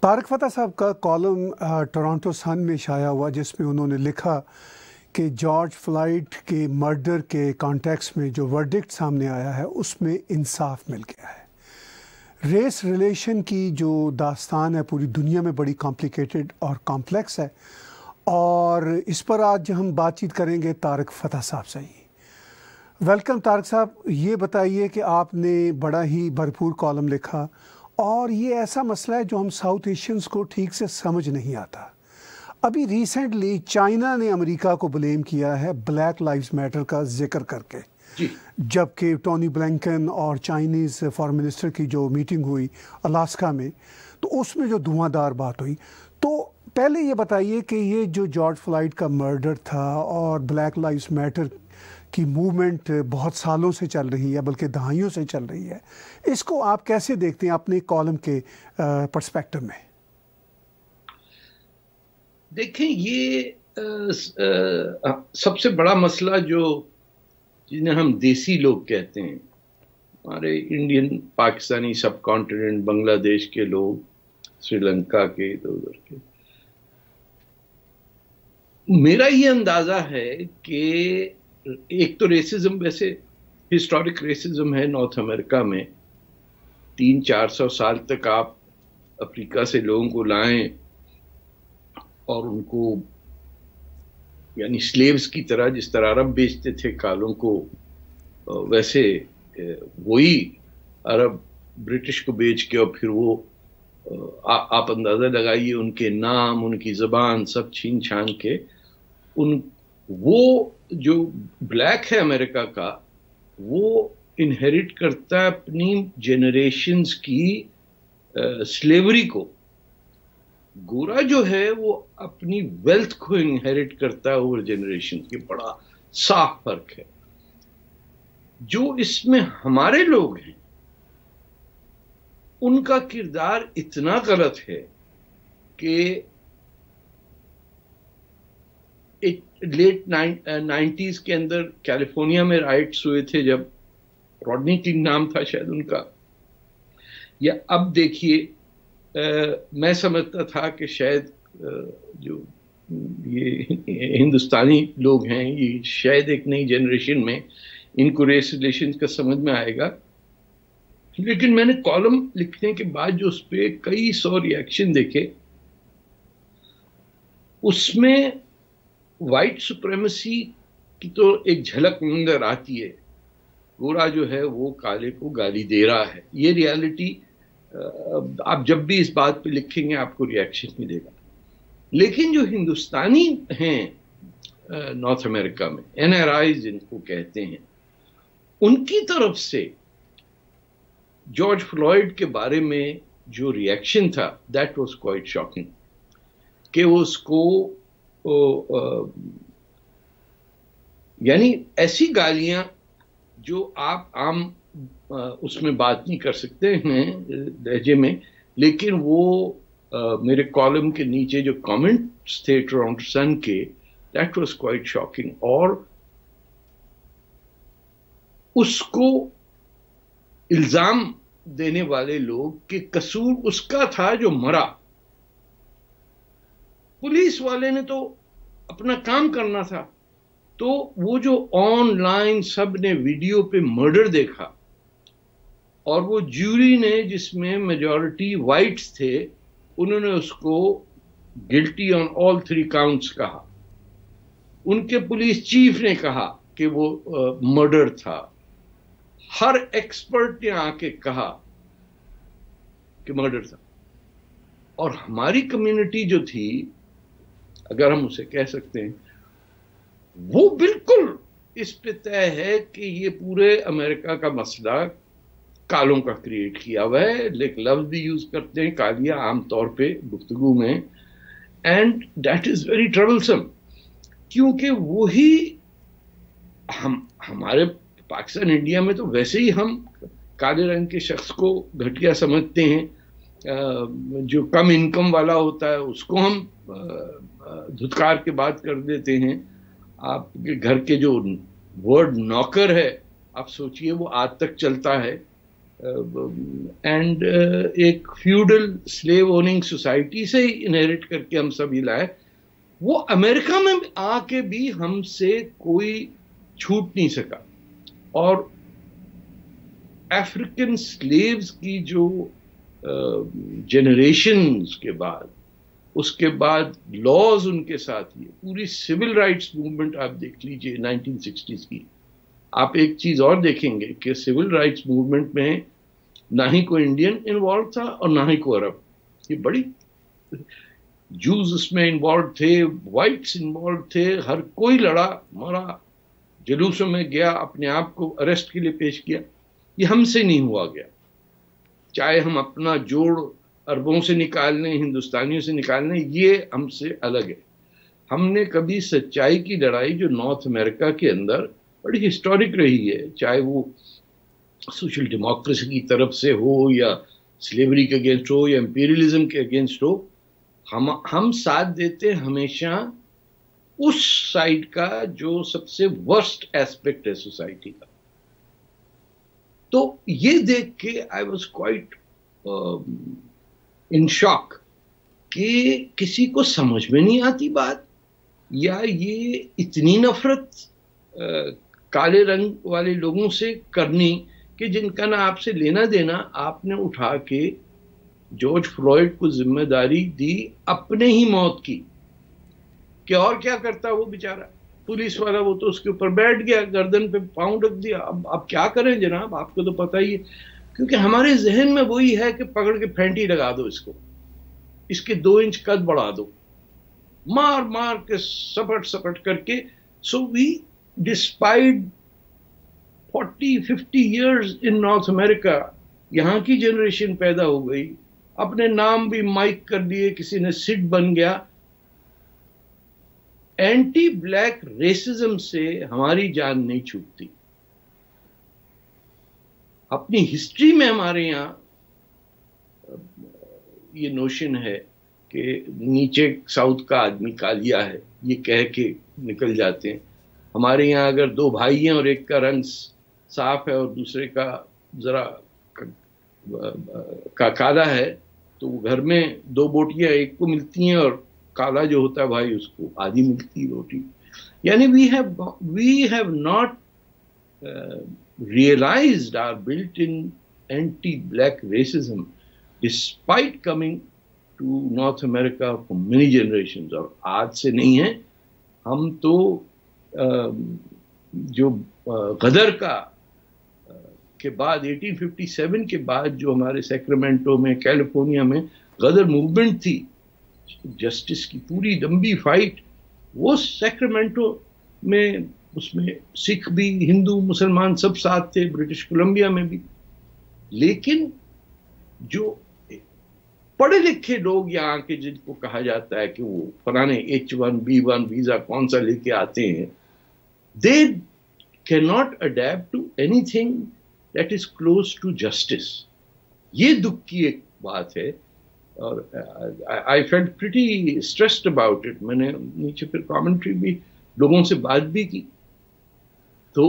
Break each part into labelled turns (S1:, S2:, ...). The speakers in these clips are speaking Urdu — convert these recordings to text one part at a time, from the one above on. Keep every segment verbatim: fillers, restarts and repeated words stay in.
S1: طارق فتح صاحب کا کالم ٹورانٹو سن میں شائع ہوا جس میں انہوں نے لکھا کہ جارج فلائیڈ کے مرڈر کے کانٹیکس میں جو ورڈکٹ سامنے آیا ہے اس میں انصاف مل گیا ہے۔ ریس ریلیشن کی جو داستان ہے پوری دنیا میں بڑی کمپلیکیٹڈ اور کمپلیکس ہے، اور اس پر آج ہم بات چیت کریں گے طارق فتح صاحب سے ہی۔ ویلکم طارق صاحب، یہ بتائیے کہ آپ نے بڑا ہی بھرپور کالم لکھا، اور یہ ایسا مسئلہ ہے جو ہم ساؤتھ ایشینز کو ٹھیک سے سمجھ نہیں آتا۔ ابھی ریسنٹلی چائنا نے امریکہ کو بلیم کیا ہے بلیک لائیوز میٹر کا ذکر کر کے،
S2: جی
S1: جبکہ ٹونی بلنکن اور چائنیز فارن منسٹر کی جو میٹنگ ہوئی الاسکا میں، تو اس میں جو دھواں دار بات ہوئی۔ تو پہلے یہ بتائیے کہ یہ جو جارج فلائیڈ کا مرڈر تھا اور بلیک لائیوز میٹر کی موومنٹ بہت سالوں سے چل رہی ہے، بلکہ دہائیوں سے چل رہی ہے، اس کو آپ کیسے دیکھتے ہیں اپنے کالم کے پرسپیکٹو میں؟
S2: دیکھیں، یہ سب سے بڑا مسئلہ جو جنہیں ہم دیسی لوگ کہتے ہیں، ہمارے Indian Pakistani subcontinent, Bangladesh کے لوگ، سری لنکا کے، ادھر ادھر کے، میرا یہ اندازہ ہے کہ ایک تو ریسزم، ویسے ہسٹورک ریسزم ہے نارتھ امریکہ میں۔ تین چار سو سال تک آپ افریقہ سے لوگوں کو لائیں اور ان کو یعنی سلیوز کی طرح، جس طرح عرب بیچتے تھے کالوں کو، ویسے وہی عرب برٹش کو بیچ کے، اور پھر وہ آپ اندازہ لگائیے ان کے نام، ان کی زبان سب چھین چھان کے، ان وہ جو بلیک ہے امریکہ کا، وہ انہیریٹ کرتا ہے اپنی جنریشنز کی سلیوری کو۔ گورا جو ہے وہ اپنی ویلتھ کو انہیریٹ کرتا ہے اوور جنریشن کی۔ بڑا صاف فرق ہے۔ جو اس میں ہمارے لوگ ہیں ان کا کردار اتنا غلط ہے کہ لیٹ نائنٹیز کے اندر کیلیفورنیا میں رائٹس ہوئے تھے، جب راڈنی کنگ نام تھا شاید ان کا، یا اب دیکھیے، میں سمجھتا تھا کہ شاید جو یہ ہندوستانی لوگ ہیں، یہ شاید ایک نئی جنریشن میں ان کو ریس ریلیشنز کا سمجھ میں آئے گا، لیکن میں نے کالم لکھنے کے بعد جو اس پہ کئی سو ریئیکشن دیکھے، اس میں وائٹ سپریمیسی کی تو ایک جھلک نظر آتی ہے۔ گورا جو ہے وہ کالے کو گالی دے رہا ہے، یہ ریالٹی آپ جب بھی اس بات پہ لکھیں گے آپ کو ریئیکشن ملے گا۔ لیکن جو ہندوستانی ہیں نارتھ امریکہ میں، این آر آئیز جن کو کہتے ہیں، ان کی طرف سے جارج فلائیڈ کے بارے میں جو ریئیکشن تھا، دیٹ واز کوائٹ شاکنگ، کہ وہ اس کو یعنی ایسی گالیاں جو آپ عام اس میں بات نہیں کر سکتے ہیں لہجے میں، لیکن وہ میرے کالم کے نیچے جو کامنٹس تھے ٹورانٹو سن کے، دیٹ واز کوائٹ شاکنگ، اور اس کو الزام دینے والے لوگ کہ قصور اس کا تھا جو مرا۔ پولیس والے نے تو اپنا کام کرنا تھا، تو وہ جو آن لائن سب نے ویڈیو پہ مرڈر دیکھا، اور وہ جیوری نے جس میں میجورٹی وائٹس تھے، انہوں نے اس کو گلٹی آن آل تھری کاؤنٹس کہا۔ ان کے پولیس چیف نے کہا کہ وہ مرڈر تھا۔ ہر ایکسپرٹ نے آ کے کہا کہ مرڈر تھا، اور ہماری کمیونٹی جو تھی، اگر ہم اسے کہہ سکتے ہیں، وہ بالکل اس پہ طے ہے کہ یہ پورے امریکہ کا مسئلہ کالوں کا کریٹ کیا ہوا ہے۔ لیکن لفظ بھی یوز کرتے ہیں کالیاں عام طور پہ گفتگو میں، and that is very troublesome, کیونکہ وہی ہم ہمارے پاکستان انڈیا میں تو ویسے ہی ہم کالے رنگ کے شخص کو گھٹیا سمجھتے ہیں، جو کم انکم والا ہوتا ہے اس کو ہم دھتکار کے بات کر دیتے ہیں۔ آپ کے گھر کے جو ورڈ نوکر ہے، آپ سوچئے وہ آج تک چلتا ہے، اینڈ ایک فیوڈل سلیو اوننگ سوسائٹی سے ہی انہیریٹ کر کے ہم سب یہ لائے. وہ امریکہ میں آ کے بھی ہم سے کوئی چھوٹ نہیں سکا. اور افریقن سلیوز کی جو جنریشنز کے بعد، اس کے بعد لاز ان کے ساتھ یہ پوری سول رائٹس موومنٹ آپ دیکھ لیجئے نائنٹین سکسٹیز کی. آپ ایک چیز اور دیکھیں گے کہ سول رائٹس موومنٹ میں نہ ہی کوئی انڈین انوالو تھا اور نہ ہی کوئی عرب. یہ بڑی جوز اس میں انوالو تھے، وائٹس انوالو تھے، ہر کوئی لڑا مرا، جلوسوں میں گیا، اپنے آپ کو اریسٹ کے لیے پیش کیا. یہ ہم سے نہیں ہوا گیا. چاہے ہم اپنا جوڑ عربوں سے نکال لیں، ہندوستانیوں سے نکال لیں، یہ ہم سے الگ ہے. ہم نے کبھی سچائی کی لڑائی جو نارتھ امریکہ کے اندر بڑی ہسٹورک رہی ہے، چاہے وہ سوشل ڈیموکریسی کی طرف سے ہو یا سلیوری کے اگینسٹ ہو یا امپیریلزم کے اگینسٹ ہو، ہم ہم ساتھ دیتے ہمیشہ اس سائڈ کا جو سب سے ورسٹ ایسپیکٹ ہے سوسائٹی کا. تو یہ دیکھ کے آئی واز کوائٹ ان شاک کہ کسی کو سمجھ میں نہیں آتی بات، یا یہ اتنی نفرت کالے رنگ والے لوگوں سے کرنی کہ جن کا نہ آپ سے لینا دینا. آپ نے اٹھا کے جارج فلوئڈ کو ذمہ داری دی اپنے ہی موت کی، کہ اور کیا کرتا وہ بیچارہ پولیس والا، وہ تو اس کے اوپر بیٹھ گیا، گردن پہ پاؤں رکھ دیا. اب آپ کیا کریں جناب، آپ کو تو پتہ ہی ہے. کیونکہ ہمارے ذہن میں وہی ہے کہ پکڑ کے پھینٹی لگا دو، اس کو اس کے دو انچ قد بڑھا دو، مار مار کے سپٹ سپٹ کر کے. So we despite forty fifty years in North America, یہاں کی جنریشن پیدا ہو گئی، اپنے نام بھی مائک کر دیے، کسی نے سڈ بن گیا. اینٹی بلیک ریسزم سے ہماری جان نہیں چھوٹتی. اپنی ہسٹری میں ہمارے یہاں یہ نوشن ہے کہ نیچے ساؤتھ کا آدمی کالیا ہے، یہ کہہ کے نکل جاتے ہیں. ہمارے یہاں اگر دو بھائی ہیں اور ایک کا رنگ صاف ہے اور دوسرے کا ذرا کا کالا ہے، تو وہ گھر میں دو بوٹیاں ایک کو ملتی ہیں اور کالا جو ہوتا ہے بھائی اس کو آدھی ملتی روٹی. یعنی we have we have not realised our built in anti black racism despite coming to North America for many generations. اور آج سے نہیں ہے، ہم تو جو غدر کا کے بعد ایٹین ففٹی سیون کے بعد جو ہمارے سیکرامنٹو میں کیلیفورنیا میں غدر موومنٹ تھی، جسٹس کی پوری لمبی فائٹ، وہ سیکرامنٹو میں، اس میں سکھ بھی، ہندو مسلمان سب ساتھ تھے، برٹش کولمبیا میں بھی. لیکن جو پڑھے لکھے لوگ یہاں کے، جن کو کہا جاتا ہے کہ وہ فلانے H one B one visa کون سا لے کے آتے ہیں، they can not adapt to anything that is close to justice. یہ دکھ کی ایک بات ہے. اور I felt pretty stressed about it. میں نے نیچے پھر کامنٹری بھی لوگوں سے بات بھی کی، تو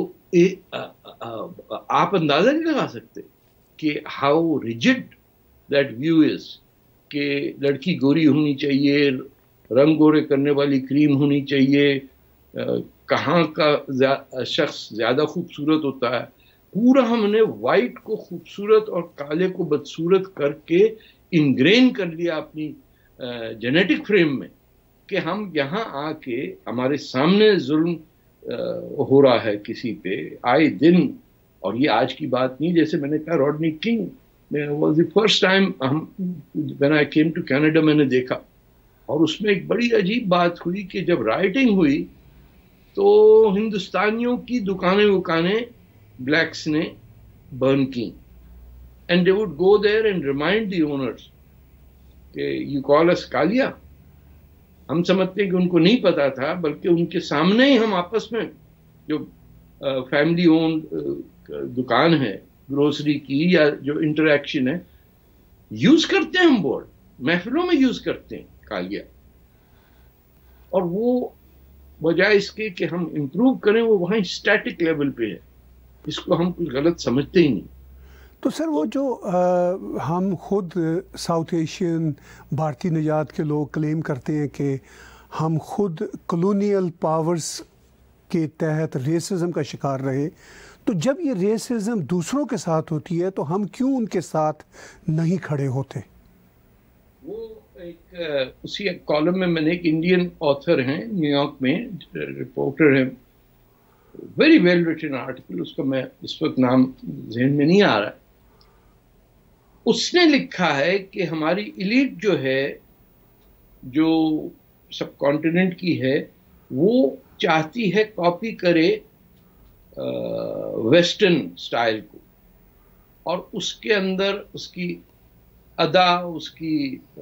S2: آپ اندازہ نہیں لگا سکتے کہ how rigid that view is, کہ لڑکی گوری ہونی چاہیے، رنگ گورے کرنے والی کریم ہونی چاہیے، کہاں کا شخص زیادہ خوبصورت ہوتا ہے. پورا ہم نے وائٹ کو خوبصورت اور کالے کو بدصورت کر کے انگرین کر لیا اپنی جینیٹک فریم میں، کہ ہم یہاں آ کے ہمارے سامنے ظلم ہو رہا ہے کسی پہ آئے دن. اور یہ آج کی بات نہیں، جیسے میں نے کہا Rodney King was the first time ہم when I came to Canada میں نے دیکھا. اور اس میں ایک بڑی عجیب بات ہوئی کہ جب رائٹنگ ہوئی تو ہندوستانیوں کی دکانیں وکانیں بلیکس نے برن کی. And they would go there and remind the owners کہ you call us کالیا. ہم سمجھتے ہیں کہ ان کو نہیں پتا تھا، بلکہ ان کے سامنے ہی ہم آپس میں جو فیملی اونڈ دکان ہے گروسری کی یا جو انٹریکشن ہے، یوز کرتے ہیں. ہم بورڈ محفلوں میں یوز کرتے ہیں کالیا. اور وہ بجائے اس کے کہ ہم امپروو کریں، وہ وہاں اسٹیٹک لیول پہ ہے. اس کو ہم کچھ غلط سمجھتے ہی نہیں.
S1: تو سر وہ جو ہم خود ساؤتھ ایشین بھارتی نژاد کے لوگ کلیم کرتے ہیں کہ ہم خود کلونیل پاورز کے تحت ریسزم کا شکار رہے، تو جب یہ ریسزم دوسروں کے ساتھ ہوتی ہے تو ہم کیوں ان کے ساتھ نہیں کھڑے ہوتے؟
S2: وہ ایک اسی کالم میں میں نے ایک انڈین آتھر ہیں نیو یارک میں، رپورٹر ہیں، ویری ویل ریٹن آرٹیکل، اس کا میں اس وقت نام ذہن میں نہیں آ رہا، اس نے لکھا ہے کہ ہماری ایلیٹ جو ہے، جو سب کانٹیننٹ کی ہے، وہ چاہتی ہے کاپی کرے ویسٹرن سٹائل کو، اور اس کے اندر اس کی ادا، اس کی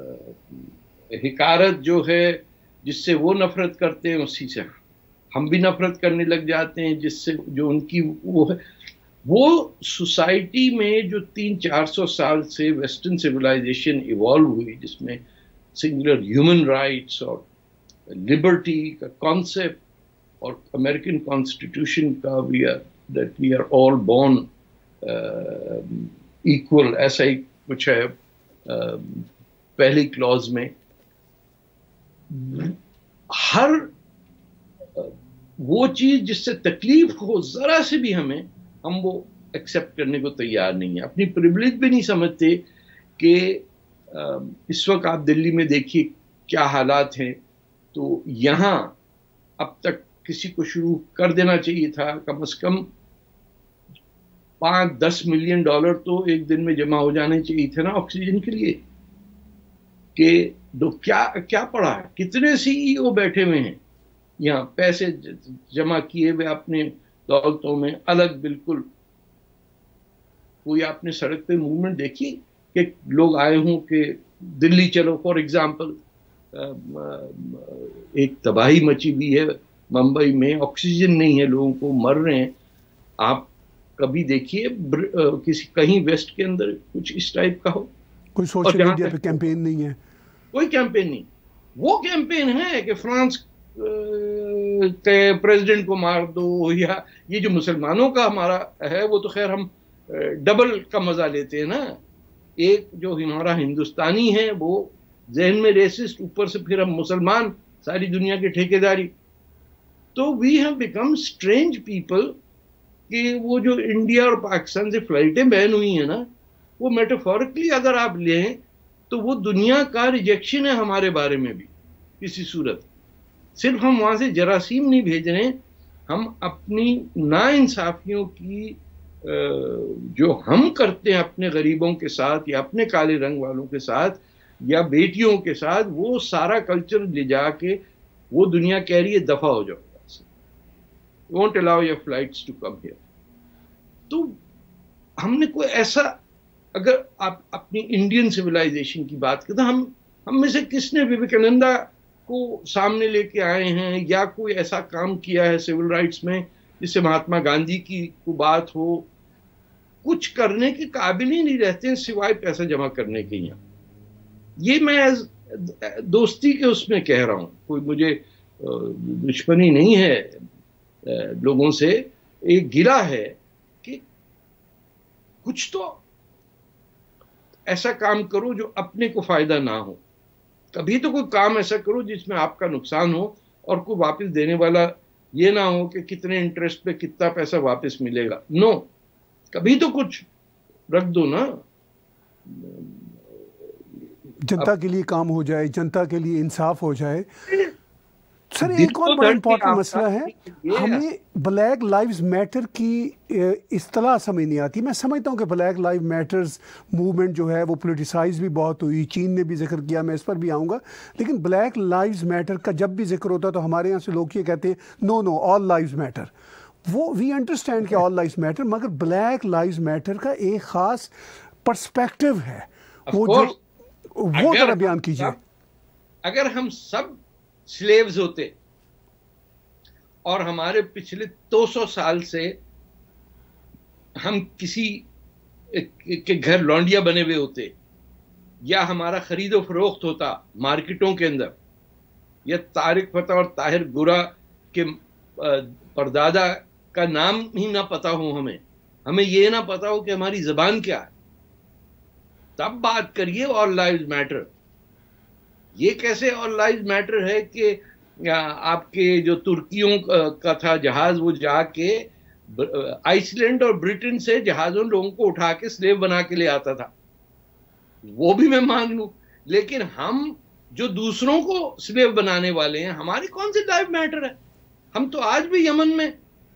S2: حکارت جو ہے، جس سے وہ نفرت کرتے ہیں اسی سے ہم بھی نفرت کرنے لگ جاتے ہیں، جس سے جو ان کی وہ ہے، وہ سوسائٹی میں جو تین چار سو سال سے ویسٹرن سویلائزیشن ایوالو ہوئی، جس میں سنگولر ہیومن رائٹس اور لبرٹی کا کانسیپٹ اور امریکن کانسٹیٹیوشن کا we are that we are all born equal, ایسا ہی کچھ ہے پہلی کلوز میں، ہر وہ چیز جس سے تکلیف ہو ذرا سے بھی ہمیں، ہم وہ ایکسیپٹ کرنے کو تیار نہیں ہیں، اپنی پریویلیج بھی نہیں سمجھتے کہ اس وقت آپ دلی میں دیکھیے کیا حالات ہیں، تو یہاں اب تک کسی کو شروع کر دینا چاہیے تھا، کم از کم پانچ دس ملین ڈالر تو ایک دن میں جمع ہو جانے چاہیے تھے نا آکسیجن کے لیے، کہ دو کیا کیا پڑا ہے، کتنے سی ای او بیٹھے ہوئے ہیں یہاں پیسے جمع کیے ہوئے اپنے دولتوں میں الگ، بالکل کوئی آپ نے سڑک پہ موومنٹ دیکھی کہ لوگ آئے ہوں کہ دلی چلو فار ایگزامپل، ایک تباہی مچی ہوئی ہے ممبئی میں، آکسیجن نہیں ہے، لوگوں کو مر رہے ہیں، آپ کبھی دیکھیے کسی کہیں ویسٹ کے اندر کچھ اس ٹائپ کا ہو؟
S1: کوئی سوشل میڈیا پہ کیمپین نہیں ہے،
S2: کوئی کیمپین نہیں، وہ کیمپین ہے کہ فرانس کے پریزیڈنٹ کو مار دو، یا یہ جو مسلمانوں کا ہمارا ہے وہ تو خیر ہم ڈبل کا مزہ لیتے ہیں نا، ایک جو ہمارا ہندوستانی ہے وہ ذہن میں ریسسٹ، اوپر سے پھر ہم مسلمان ساری دنیا کے ٹھیکیداری، تو we have become strange people, کہ وہ جو انڈیا اور پاکستان سے فلائٹیں بین ہوئی ہیں نا، وہ میٹافورکلی اگر آپ لیں تو وہ دنیا کا ریجیکشن ہے ہمارے بارے میں بھی کسی صورت، صرف ہم وہاں سے جراثیم نہیں بھیج رہے ہیں، ہم اپنی ناانصافیوں کی جو ہم کرتے ہیں اپنے غریبوں کے ساتھ یا اپنے کالے رنگ والوں کے ساتھ یا بیٹیوں کے ساتھ، وہ سارا کلچر لے جا کے وہ دنیا کہہ رہی ہے دفع ہو جاؤ، won't allow your flights to come here. تو ہم نے کوئی ایسا، اگر آپ اپنی انڈین سویلائزیشن کی بات کریں، ہم ہم میں سے کس نے وویکانندا کو سامنے لے کے آئے ہیں یا کوئی ایسا کام کیا ہے سول رائٹس میں جس سے مہاتما گاندھی کی کو بات ہو؟ کچھ کرنے کے قابل ہی نہیں رہتے ہیں سوائے پیسہ جمع کرنے کے. یہاں یہ میں دوستی کے اس میں کہہ رہا ہوں، کوئی مجھے دشمنی نہیں ہے لوگوں سے، ایک گلہ ہے کہ کچھ تو ایسا کام کرو جو اپنے کو فائدہ نہ ہو، کبھی تو کوئی کام ایسا کرو جس میں آپ کا نقصان ہو اور کوئی واپس دینے والا یہ نہ ہو کہ کتنے انٹرسٹ پہ کتنا پیسہ واپس ملے گا، نو، کبھی تو کچھ رکھ دو نا،
S1: جنتا کے لیے کام ہو جائے، جنتا کے لیے انصاف ہو جائے. سر ایک اور بڑا امپورٹنٹ مسئلہ ہے، ہمیں بلیک لائیوز میٹر کی اصطلاح سمجھ نہیں آتی. میں سمجھتا ہوں کہ بلیک لائیو میٹرز موومنٹ جو ہے وہ پولیٹیسائز بھی بہت ہوئی، چین نے بھی ذکر کیا، میں اس پر بھی آؤں گا، لیکن بلیک لائیوز میٹر کا جب بھی ذکر ہوتا ہے تو ہمارے یہاں سے لوگ یہ کہتے ہیں نو نو آل لائیوز میٹر. وہ وی انڈرسٹینڈ کہ آل لائیوز میٹر، مگر بلیک لائیوز میٹر کا ایک خاص پرسپیکٹو ہے، وہ جو وہ ذرا بیان کیجیے.
S2: اگر ہم سب سلیوز ہوتے اور ہمارے پچھلے دو سو سال سے ہم کسی کے گھر لونڈیا بنے ہوئے ہوتے، یا ہمارا خرید و فروخت ہوتا مارکیٹوں کے اندر، یا طارق فتح اور طاہر گورا کے پردادا کا نام ہی نہ پتا ہو ہمیں، ہمیں یہ نہ پتا ہو کہ ہماری زبان کیا ہے، تب بات کریے آل لائیوز میٹر. یہ کیسے آل لائیوز میٹر ہے کہ آپ کے جو ترکیوں کا تھا جہاز، وہ جا کے آئس لینڈ اور برٹن سے جہازوں لوگوں کو اٹھا کے سلیو بنا کے لے آتا تھا، وہ بھی میں مان لوں. لیکن ہم جو دوسروں کو سلیو بنانے والے ہیں، ہماری کون سی لائف میٹر ہے؟ ہم تو آج بھی یمن میں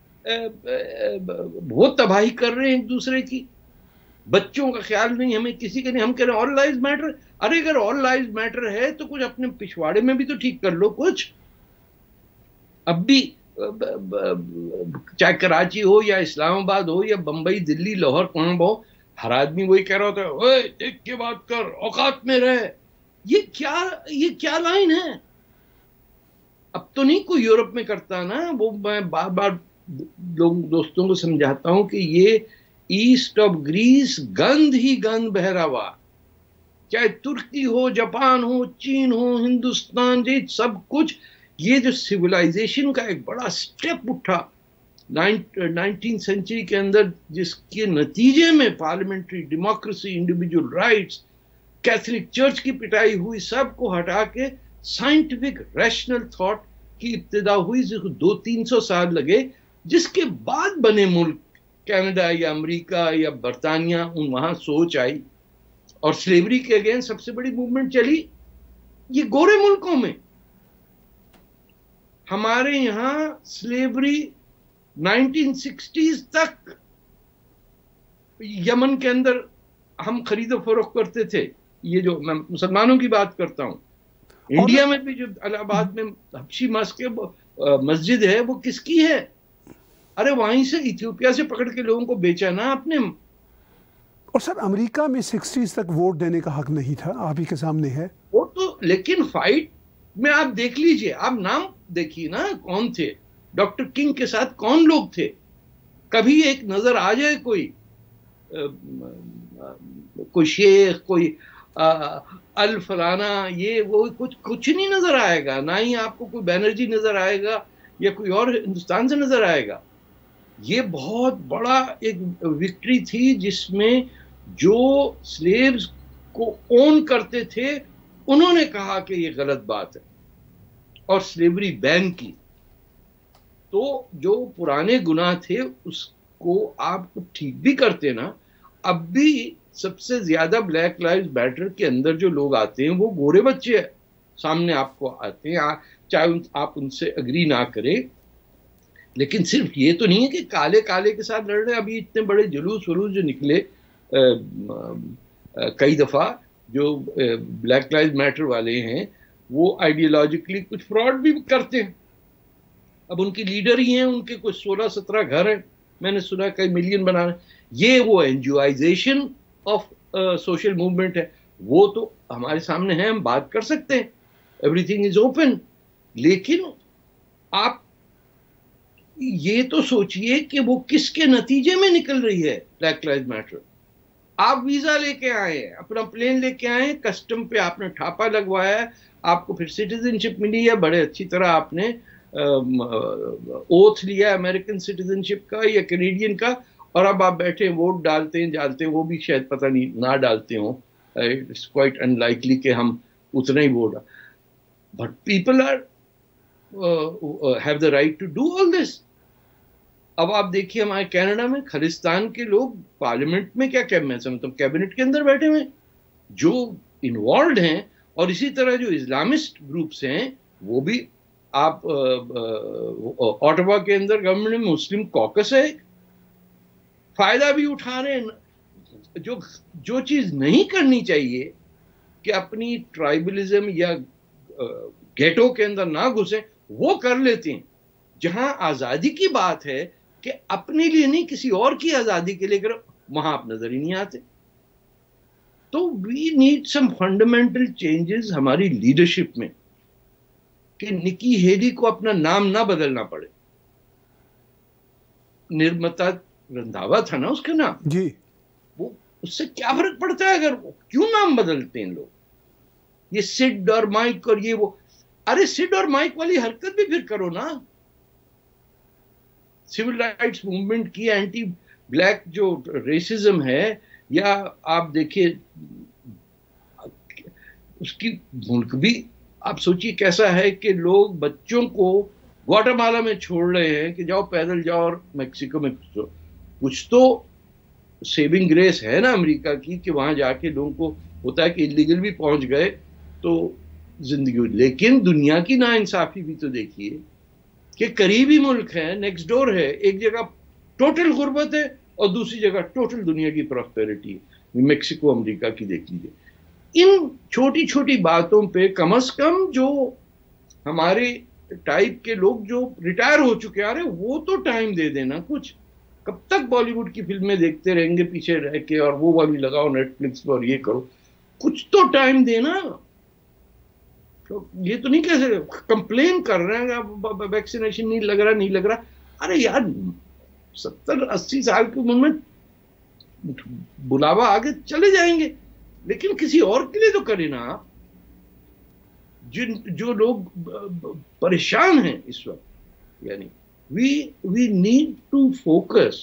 S2: بہت تباہی کر رہے ہیں ایک دوسرے کی، بچوں کا خیال نہیں، ہمیں کسی کا نہیں. ہم کہہ رہے ہیں آل لائیوز میٹر. ارے اگر آل لائیوز میٹر ہے تو کچھ اپنے پچھواڑے میں بھی تو ٹھیک کر لو کچھ. اب بھی چاہے کراچی ہو یا اسلام آباد ہو یا بمبئی، دلی، لاہور، کہاں ہو، ہر آدمی وہی کہہ رہا ہوتا ہے، اوے دیکھ کے بات کر، اوقات میں رہ. یہ کیا یہ کیا لائن ہے؟ اب تو نہیں کوئی یورپ میں کرتا نا. وہ میں بار بار لوگ دوستوں کو سمجھاتا ہوں کہ یہ ایسٹ آف گریس گند ہی گند بہ رہا ہوا، چاہے ترکی ہو، جاپان ہو، چین ہو، ہندوستان، جی سب کچھ. یہ جو سویلائزیشن کا ایک بڑا سٹیپ اٹھا نائنٹین سینچری کے اندر، جس کے نتیجے میں parliamentary democracy, individual rights, Catholic church کی پٹائی ہوئی، سب کو ہٹا کے سائنٹیفک ریشنل تھاٹ کی ابتدا ہوئی، جس کو دو تین سو سال لگے، جس کے بعد بنے ملک کینیڈا یا امریکہ یا برطانیہ، ان وہاں سوچ آئی اور سلیوری کے اگینسٹ سب سے بڑی موومنٹ چلی یہ گورے ملکوں میں. ہمارے یہاں سلیوری نائنٹین سکسٹیز تک یمن کے اندر ہم خرید و فروخت کرتے تھے. یہ جو میں مسلمانوں کی بات کرتا ہوں، انڈیا میں بھی جو الہ آباد میں حبشی مسجد ہے، وہ کس کی ہے؟ ارے وہیں سے ایتھیوپیا سے پکڑ کے لوگوں کو بیچا نا آپ نے.
S1: اور سر امریکہ میں سکسٹیز تک ووٹ دینے کا حق نہیں تھا، آپ ہی کے سامنے ہے
S2: وہ تو. لیکن فائٹ میں آپ دیکھ لیجئے، آپ نام دیکھیے نا کون تھے. ڈاکٹر کنگ کے ساتھ کون لوگ تھے؟ کبھی ایک نظر آ جائے کوئی کوئی شیخ، کوئی الفلانا، یہ وہ کچھ کچھ نہیں نظر آئے گا. نہ ہی آپ کو کوئی بینرجی نظر آئے گا یا کوئی اور ہندوستان سے نظر آئے گا. یہ بہت بڑا ایک وکٹری تھی جس میں جو سلیوز کو اون کرتے تھے انہوں نے کہا کہ یہ غلط بات ہے اور سلیوری بین کی. تو جو پرانے گناہ تھے اس کو آپ ٹھیک بھی کرتے نا. اب بھی سب سے زیادہ بلیک لائیوز میٹر کے اندر جو لوگ آتے ہیں وہ گورے بچے سامنے آپ کو آتے ہیں، چاہے آپ ان سے اگری نہ کریں. لیکن صرف یہ تو نہیں ہے کہ کالے کالے کے ساتھ لڑ رہے ہیں. ابھی اتنے بڑے جلوس ولوس جو نکلے کئی دفعہ، جو بلیک لائیوز میٹر والے ہیں وہ آئیڈیالوجیکلی کچھ فراڈ بھی کرتے ہیں. اب ان کی لیڈر ہی ہیں، ان کے کچھ سولہ سترہ گھر ہیں، میں نے سنا کئی ملین بنا رہے ہیں. یہ وہ انجوائزیشن آف سوشل موومنٹ ہے. وہ تو ہمارے سامنے ہے، ہم بات کر سکتے ہیں، ایوری تھنگ از اوپن. لیکن آپ یہ تو سوچئے کہ وہ کس کے نتیجے میں نکل رہی ہے بلیک لائیوز میٹر. آپ ویزا لے کے آئے ہیں، اپنا پلین لے کے آئے ہیں، کسٹم پہ آپ نے ٹھاپا لگوایا ہے، آپ کو پھر سٹیزن شپ ملی ہے، بڑے اچھی طرح آپ نے اوتھ لیا امریکن سٹیزن شپ کا یا کینیڈین کا، اور اب آپ بیٹھے ووٹ ڈالتے ہیں جانتے ہیں، وہ بھی شاید پتہ نہیں نہ ڈالتے ہوں. اٹس کوائٹ ان لائکلی کہ ہم اتنا ہی vote, but people are have the right to do all this. اب آپ دیکھیے ہمارے کینیڈا میں خالستان کے لوگ پارلیمنٹ میں کیا میں سمجھتا ہوں کیبنٹ کے اندر بیٹھے ہوئے جو انوالوڈ ہیں، اور اسی طرح جو اسلامسٹ گروپس ہیں وہ بھی. آپ اوٹاوا کے اندر گورنمنٹ میں مسلم کوکس ہے، فائدہ بھی اٹھا رہے ہیں. جو جو چیز نہیں کرنی چاہیے کہ اپنی ٹرائبلزم یا گیٹوں کے اندر نہ گھسیں، وہ کر لیتے ہیں. جہاں آزادی کی بات ہے کہ اپنے لیے نہیں کسی اور کی آزادی کے لیے کرو، وہاں آپ نظر ہی نہیں آتے. تو we need some fundamental changes ہماری لیڈرشپ میں، کہ نکی ہیلی کو اپنا نام نہ بدلنا پڑے. نرمتا رندھاوا تھا نا اس کا نام
S1: جی.
S2: وہ اس سے کیا فرق پڑتا ہے اگر کیوں نام بدلتے ہیں لوگ؟ یہ سڈ اور مائک اور یہ وہ، ارے سڈ اور مائک والی حرکت بھی پھر کرو نا. سول رائٹس موومنٹ کی، اینٹی بلیک جو ریسزم ہے، یا آپ دیکھیے اس کی ملک بھی آپ سوچیے کیسا ہے کہ لوگ بچوں کو گواٹامالا میں چھوڑ رہے ہیں کہ جاؤ پیدل جاؤ اور میکسیکو میں گھسو. کچھ تو سیونگ گریس ہے نا امریکہ کی کہ وہاں جا کے لوگوں کو ہوتا ہے کہ اللیگل بھی پہنچ گئے تو زندگی ہوئی. لیکن دنیا کی ناانصافی بھی تو دیکھیے کہ قریبی ملک ہے، نیکسٹ ڈور ہے، ایک جگہ ٹوٹل غربت ہے اور دوسری جگہ ٹوٹل دنیا کی پراسپیرٹی ہے. میکسیکو امریکہ کی دیکھ لیجیے. ان چھوٹی چھوٹی باتوں پہ کم از کم جو ہمارے ٹائپ کے لوگ جو ریٹائر ہو چکے آ رہے وہ تو ٹائم دے دینا. کچھ کب تک بالی ووڈ کی فلمیں دیکھتے رہیں گے پیچھے رہ کے اور وہ والی لگاؤ نیٹ فلکس پر اور یہ کرو، کچھ تو ٹائم دینا. یہ تو نہیں کہہ سکتے کمپلین کر رہے ہیں ویکسینیشن نہیں لگ رہا نہیں لگ رہا. ارے یار ستر اسی سال کی عمر میں بلاوا آگے چلے جائیں گے، لیکن کسی اور کے لیے تو کریں نا آپ. جن جو لوگ پریشان ہیں اس وقت، یعنی we we need to focus.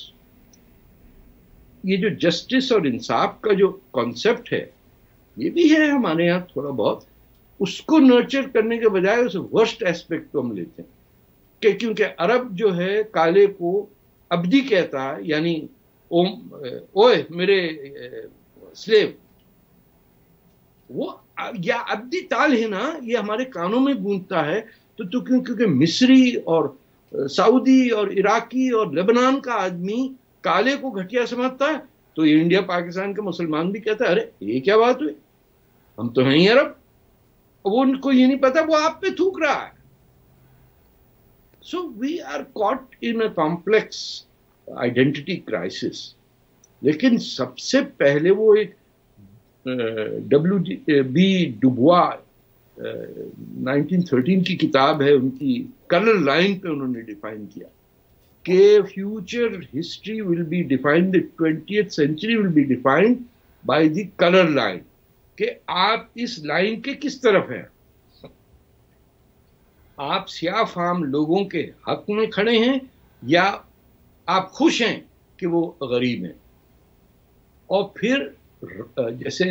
S2: یہ جو جسٹس اور انصاف کا جو کانسیپٹ ہے یہ بھی ہے ہمارے یہاں تھوڑا بہت، اس کو نرچر کرنے کے بجائے اس ورسٹ ایسپیکٹ کو ہم لیتے ہیں کہ کیونکہ عرب جو ہے کالے کو عبدی کہتا ہے، یعنی اوئے میرے سلیو. وہ یا عبدی تال ہے نا، یہ ہمارے کانوں میں گونجتا ہے. تو تو کیوں کیونکہ مصری اور سعودی اور عراقی اور لبنان کا آدمی کالے کو گھٹیا سمجھتا ہے، تو یہ انڈیا پاکستان کا مسلمان بھی کہتا ہے ارے یہ کیا بات ہوئی، ہم تو ہیں ہی عرب. وہ ان کو یہ نہیں پتا وہ آپ پہ تھوک رہا ہے. So we are caught in a complex identity crisis. لیکن سب سے پہلے وہ ایک W B Du Bois nineteen thirteen کی کتاب ہے، ان کی کلر لائن پہ انہوں نے ڈیفائن کیا کہ future history will be defined, twentieth century will be defined by the colour line, کہ آپ اس لائن کے کس طرف ہیں. آپ سیاہ فام لوگوں کے حق میں کھڑے ہیں یا آپ خوش ہیں کہ وہ غریب ہیں. اور پھر جیسے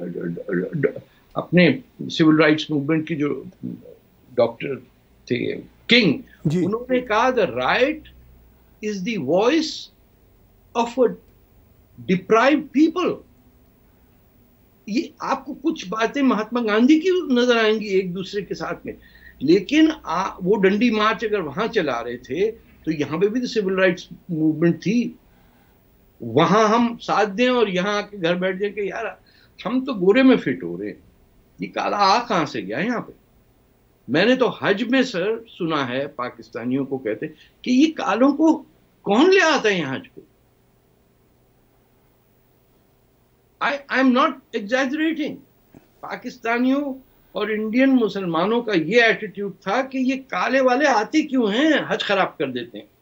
S2: اپنے سول رائٹس موومنٹ کی جو ڈاکٹر تھے کنگ، جی. انہوں نے کہا the right is the voice of a deprived people. یہ آپ کو کچھ باتیں مہاتما گاندھی کی نظر آئیں گی ایک دوسرے کے ساتھ میں، لیکن وہ ڈنڈی مارچ اگر وہاں چلا رہے تھے تو یہاں پہ بھی تو سول رائٹس موومنٹ تھی. وہاں ہم ساتھ دیں اور یہاں آ کے گھر بیٹھ جائیں کہ یار ہم تو گورے میں فٹ ہو رہے ہیں، یہ کالا آ کہاں سے گیا یہاں پہ. میں نے تو حج میں سر سنا ہے پاکستانیوں کو کہتے کہ یہ کالوں کو کون لے آتا ہے یہاں حج پہ. I I'm not exaggerating. پاکستانیوں اور انڈین مسلمانوں کا یہ ایٹیٹیوڈ تھا کہ یہ کالے والے آتے کیوں ہیں، حج خراب کر دیتے ہیں.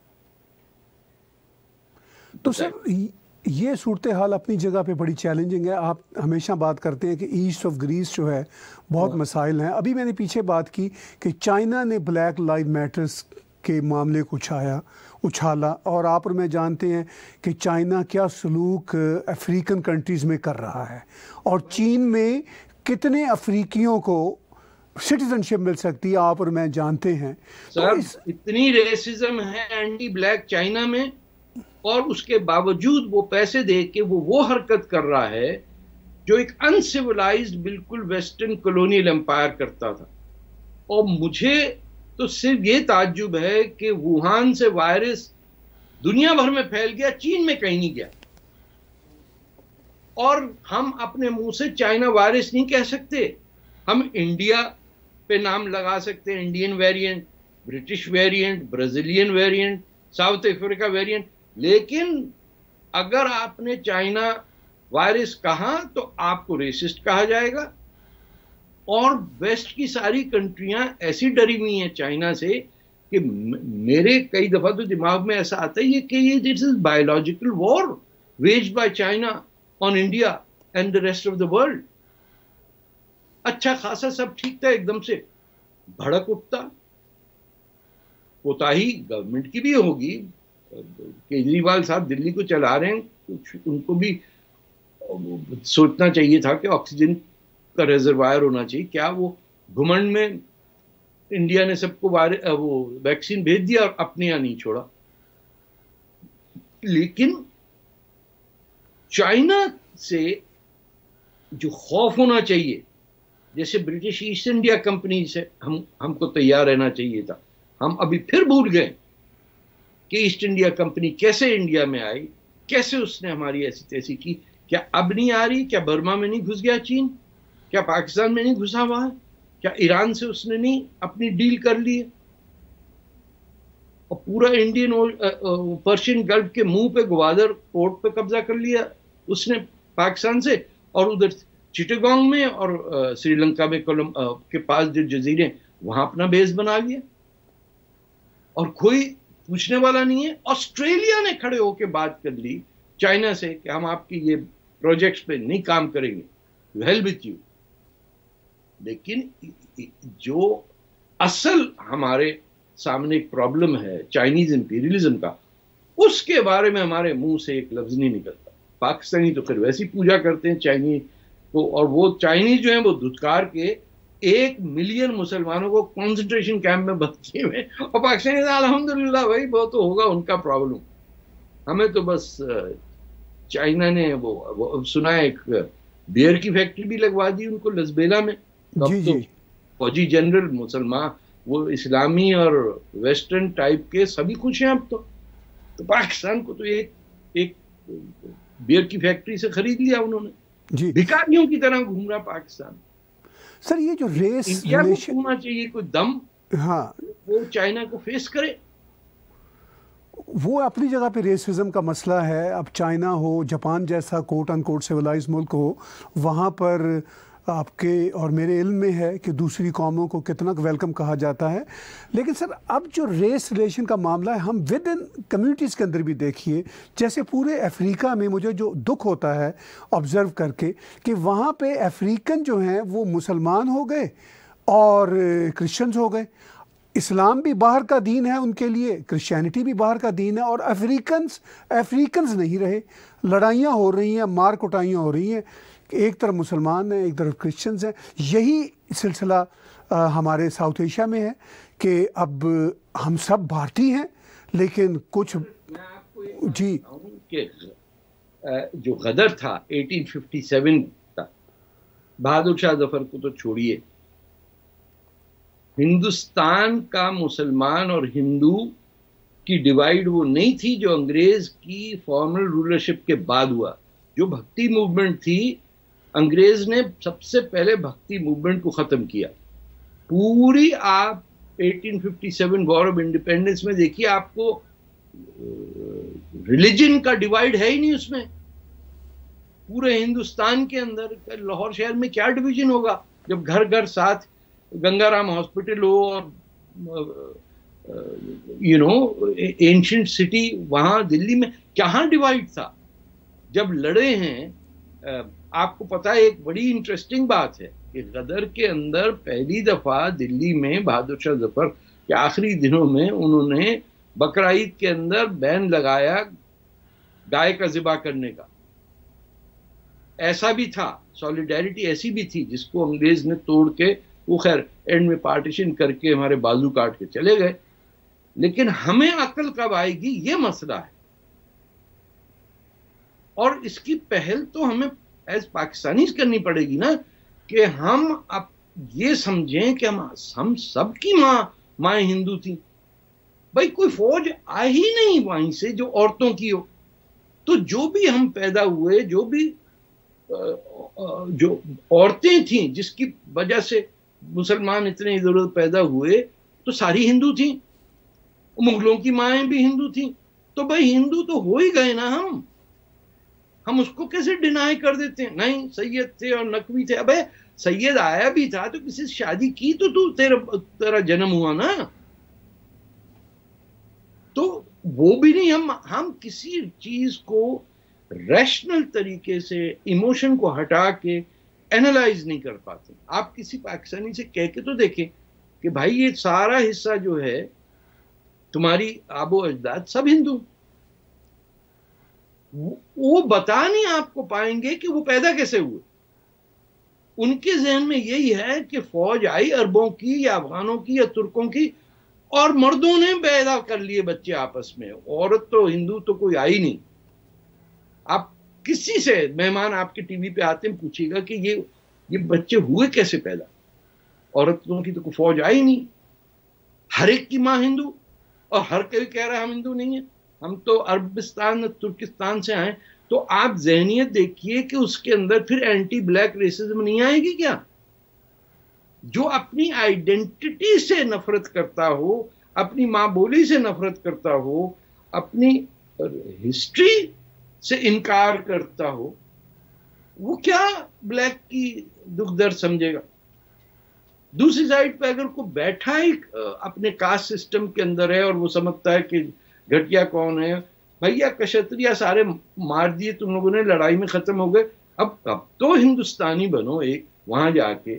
S1: تو سر یہ صورتحال اپنی جگہ پہ بڑی چیلنجنگ ہے. آپ ہمیشہ بات کرتے ہیں کہ ایسٹ آف گریس جو ہے بہت مسائل ہیں. ابھی میں نے پیچھے بات کی کہ چائنا نے بلیک لائف میٹرز کے معاملے کو اچھایا اچھالا، اور آپ اور میں جانتے ہیں کہ چائنا کیا سلوک افریقن کنٹریز میں کر رہا ہے، اور چین میں کتنے افریقیوں کو سٹیزن شپ مل سکتی ہے آپ اور میں جانتے ہیں.
S2: سر اتنی ریسزم ہے اینٹی بلیک چائنا میں، اور اس کے باوجود وہ پیسے دے کے وہ وہ حرکت کر رہا ہے جو ایک انسیولائزڈ بالکل ویسٹرن کولونیل امپائر کرتا تھا. اور مجھے تو صرف یہ تعجب ہے کہ ووہان سے وائرس دنیا بھر میں پھیل گیا، چین میں کہیں نہیں گیا. اور ہم اپنے منہ سے چائنا وائرس نہیں کہہ سکتے، ہم انڈیا پہ نام لگا سکتے ہیں، Indian variant, British variant, Brazilian variant, South Africa variant. لیکن اگر آپ نے چائنا وائرس کہا تو آپ کو ریسسٹ کہا جائے گا. اور ویسٹ کی ساری کنٹریاں ایسی ڈری ہوئی ہیں چائنا سے کہ میرے کئی دفعہ تو دماغ میں ایسا آتا ہے کہ یہ this is biological war waged by China on India and the rest of the world. اچھا خاصا سب ٹھیک تھا، ایک دم سے بھڑک اٹھتا. کوتاہی گورنمنٹ کی بھی ہوگی، کیجریوال صاحب دلی کو چلا رہے ہیں, کچھ ان کو بھی سوچنا چاہیے تھا کہ آکسیجن کا ریزروائر ہونا چاہیے. کیا وہ گھمنڈ میں انڈیا نے سب کو وہ ویکسین بھیج دیا اور اپنے یہاں نہیں چھوڑا؟ لیکن چائنا سے جو خوف ہونا چاہیے, جیسے برٹش ایسٹ انڈیا کمپنی سے ہم ہم کو تیار رہنا چاہیے تھا, ہم ابھی پھر بھول گئے کہ ایسٹ انڈیا کمپنی کیسے انڈیا میں آئی, کیسے اس نے ہماری ایسی تیسی کی. کیا اب نہیں آ رہی؟ کیا برما میں نہیں گھس گیا چین؟ کیا پاکستان میں نہیں گھسا ہوا ہے؟ کیا ایران سے اس نے نہیں اپنی ڈیل کر لی ہے؟ اور پورا انڈین پرشین گلف کے منہ پہ گوادر پورٹ پہ قبضہ کر لیا اس نے پاکستان سے, اور ادھر چٹاگانگ میں اور سری لنکا میں کولم کے پاس جو جزیرے وہاں اپنا بیس بنا لیا, اور کوئی پوچھنے والا نہیں ہے. آسٹریلیا نے کھڑے ہو کے بات کر لی چائنا سے کہ ہم آپ کی یہ پروجیکٹس پہ نہیں کام کریں گے, ٹو ہیل وتھ یو. لیکن جو اصل ہمارے سامنے ایک پرابلم ہے چائنیز امپیریلزم کا, اس کے بارے میں ہمارے منہ سے ایک لفظ نہیں نکلتا. پاکستانی تو پھر ویسی پوجا کرتے ہیں چائنیز کو, اور وہ چائنیز جو ہیں وہ دھتکار کے ایک ملین مسلمانوں کو کانسنٹریشن کیمپ میں بند کیے ہوئے, اور پاکستانی الحمدللہ بھائی وہ تو ہوگا ان کا پرابلم, ہمیں تو بس چائنا نے وہ سنا ہے ایک بیئر کی فیکٹری بھی لگوا دی ان کو لزبیلا میں.
S1: جی جی
S2: فوجی جنرل مسلمان وہ اسلامی اور ویسٹرن ٹائپ کے سبھی خوش ہیں اب تو. تو پاکستان کو تو ایک ایک بیئر کی فیکٹری سے خرید لیا انہوں نے,
S1: جی
S2: بھکاریوں کی طرح گھوم رہا پاکستان.
S1: سر یہ جو ریس
S2: انڈیا کو ہونا چاہیے کوئی دم,
S1: ہاں
S2: وہ چائنا کو فیس کرے.
S1: وہ اپنی جگہ پہ ریسزم کا مسئلہ ہے. اب چائنا ہو, جاپان جیسا کوٹ ان کوٹ سویلائز ملک ہو, وہاں پر آپ کے اور میرے علم میں ہے کہ دوسری قوموں کو کتنا ویلکم کہا جاتا ہے. لیکن سر اب جو ریس ریلیشن کا معاملہ ہے, ہم ود ان کمیونٹیز کے اندر بھی دیکھیے, جیسے پورے افریقہ میں مجھے جو دکھ ہوتا ہے آبزرو کر کے کہ وہاں پہ افریقن جو ہیں وہ مسلمان ہو گئے اور کرسچنز ہو گئے. اسلام بھی باہر کا دین ہے ان کے لیے, کرسچینٹی بھی باہر کا دین ہے, اور افریقنز افریقنز نہیں رہے. لڑائیاں ہو رہی ہیں, مار کٹائیاں ہو رہی ہیں, ایک طرف مسلمان ہیں ایک طرف کرسچنز ہیں. یہی سلسلہ ہمارے ساؤتھ ایشیا میں ہے کہ اب ہم سب بھارتی ہیں لیکن کچھ جی
S2: کہ جو غدر تھا ایٹین ففٹی سیون کا, بہادر شاہ ظفر کو تو چھوڑیے, ہندوستان کا مسلمان اور ہندو کی ڈیوائیڈ وہ نہیں تھی جو انگریز کی فارمل رولرشپ کے بعد ہوا. جو بھکتی موومنٹ تھی, انگریز نے سب سے پہلے بھکتی موومنٹ کو ختم کیا. پوری آپ eighteen fifty seven war of independence میں دیکھیے, آپ کو ریلیجن کا ڈیوائیڈ ہے ہی نہیں اس میں. پورے ہندوستان کے اندر لاہور شہر میں کیا ڈویژن ہوگا جب گھر گھر ساتھ گنگا رام ہاسپٹل ہو, اور یو نو اینشنٹ سٹی وہاں دلی میں کہاں ڈیوائیڈ تھا جب لڑے ہیں. آپ کو پتا ہے ایک بڑی انٹرسٹنگ بات ہے کہ غدر کے اندر پہلی دفعہ دلی میں بہادر شاہ ظفر کے آخری دنوں میں انہوں نے بقرعید کے اندر بین لگایا گائے کا ذبح کرنے کا. ایسا بھی تھا, سولیڈیرٹی ایسی بھی تھی جس کو انگریز نے توڑ کے, وہ خیر اینڈ میں پارٹیشن کر کے ہمارے بازو کاٹ کے چلے گئے. لیکن ہمیں عقل کب آئے گی یہ مسئلہ ہے, اور اس کی پہل تو ہمیں ایز پاکستانیز کرنی پڑے گی نا, کہ ہم اب یہ سمجھیں کہ ہم ہم سب کی ماں مائیں ہندو تھیں. بھائی کوئی فوج آ ہی نہیں وہیں سے جو عورتوں کی ہو. تو جو بھی ہم پیدا ہوئے, جو بھی جو عورتیں تھیں جس کی وجہ سے مسلمان اتنے ادھر ادھر پیدا ہوئے, تو ساری ہندو تھیں. مغلوں کی مائیں بھی ہندو تھیں. تو بھائی ہندو تو ہو ہی گئے نا ہم ہم اس کو کیسے ڈینائی کر دیتے ہیں؟ نہیں سید تھے اور نقوی تھے. ابے سید آیا بھی تھا تو کسی سے شادی کی تو تو تیرا تیرا جنم ہوا نا. تو وہ بھی نہیں, ہم ہم کسی چیز کو ریشنل طریقے سے ایموشن کو ہٹا کے اینالائز نہیں کر پاتے. آپ کسی پاکستانی سے کہہ کے تو دیکھیں کہ بھائی یہ سارا حصہ جو ہے تمہاری آب و اجداد سب ہندو, وہ بتا نہیں آپ کو پائیں گے کہ وہ پیدا کیسے ہوئے. ان کے ذہن میں یہی ہے کہ فوج آئی عربوں کی یا افغانوں کی یا ترکوں کی, اور مردوں نے پیدا کر لیے بچے آپس میں, عورت تو ہندو تو کوئی آئی نہیں. آپ کسی سے مہمان آپ کے ٹی وی پہ آتے ہیں پوچھیے گا کہ یہ یہ بچے ہوئے کیسے پیدا, عورتوں کی تو کوئی فوج آئی نہیں. ہر ایک کی ماں ہندو, اور ہر کوئی کہہ رہا ہے ہم ہندو نہیں ہیں, ہم تو عربستان ترکستان سے آئے. تو آپ ذہنیت دیکھیے کہ اس کے اندر پھر اینٹی بلیک ریسزم نہیں آئے گی کیا؟ جو اپنی آئیڈینٹی سے نفرت کرتا ہو, اپنی ماں بولی سے نفرت کرتا ہو, اپنی ہسٹری سے انکار کرتا ہو, وہ کیا بلیک کی دکھ درد سمجھے گا؟ دوسری سائڈ پہ اگر کوئی بیٹھا ہی اپنے کاسٹ سسٹم کے اندر ہے اور وہ سمجھتا ہے کہ گھٹیا کون ہے, بھیا کشتریا سارے مار دیے تم لوگوں نے, لڑائی میں ختم ہو گئے, اب اب تو ہندوستانی بنو ایک, وہاں جا کے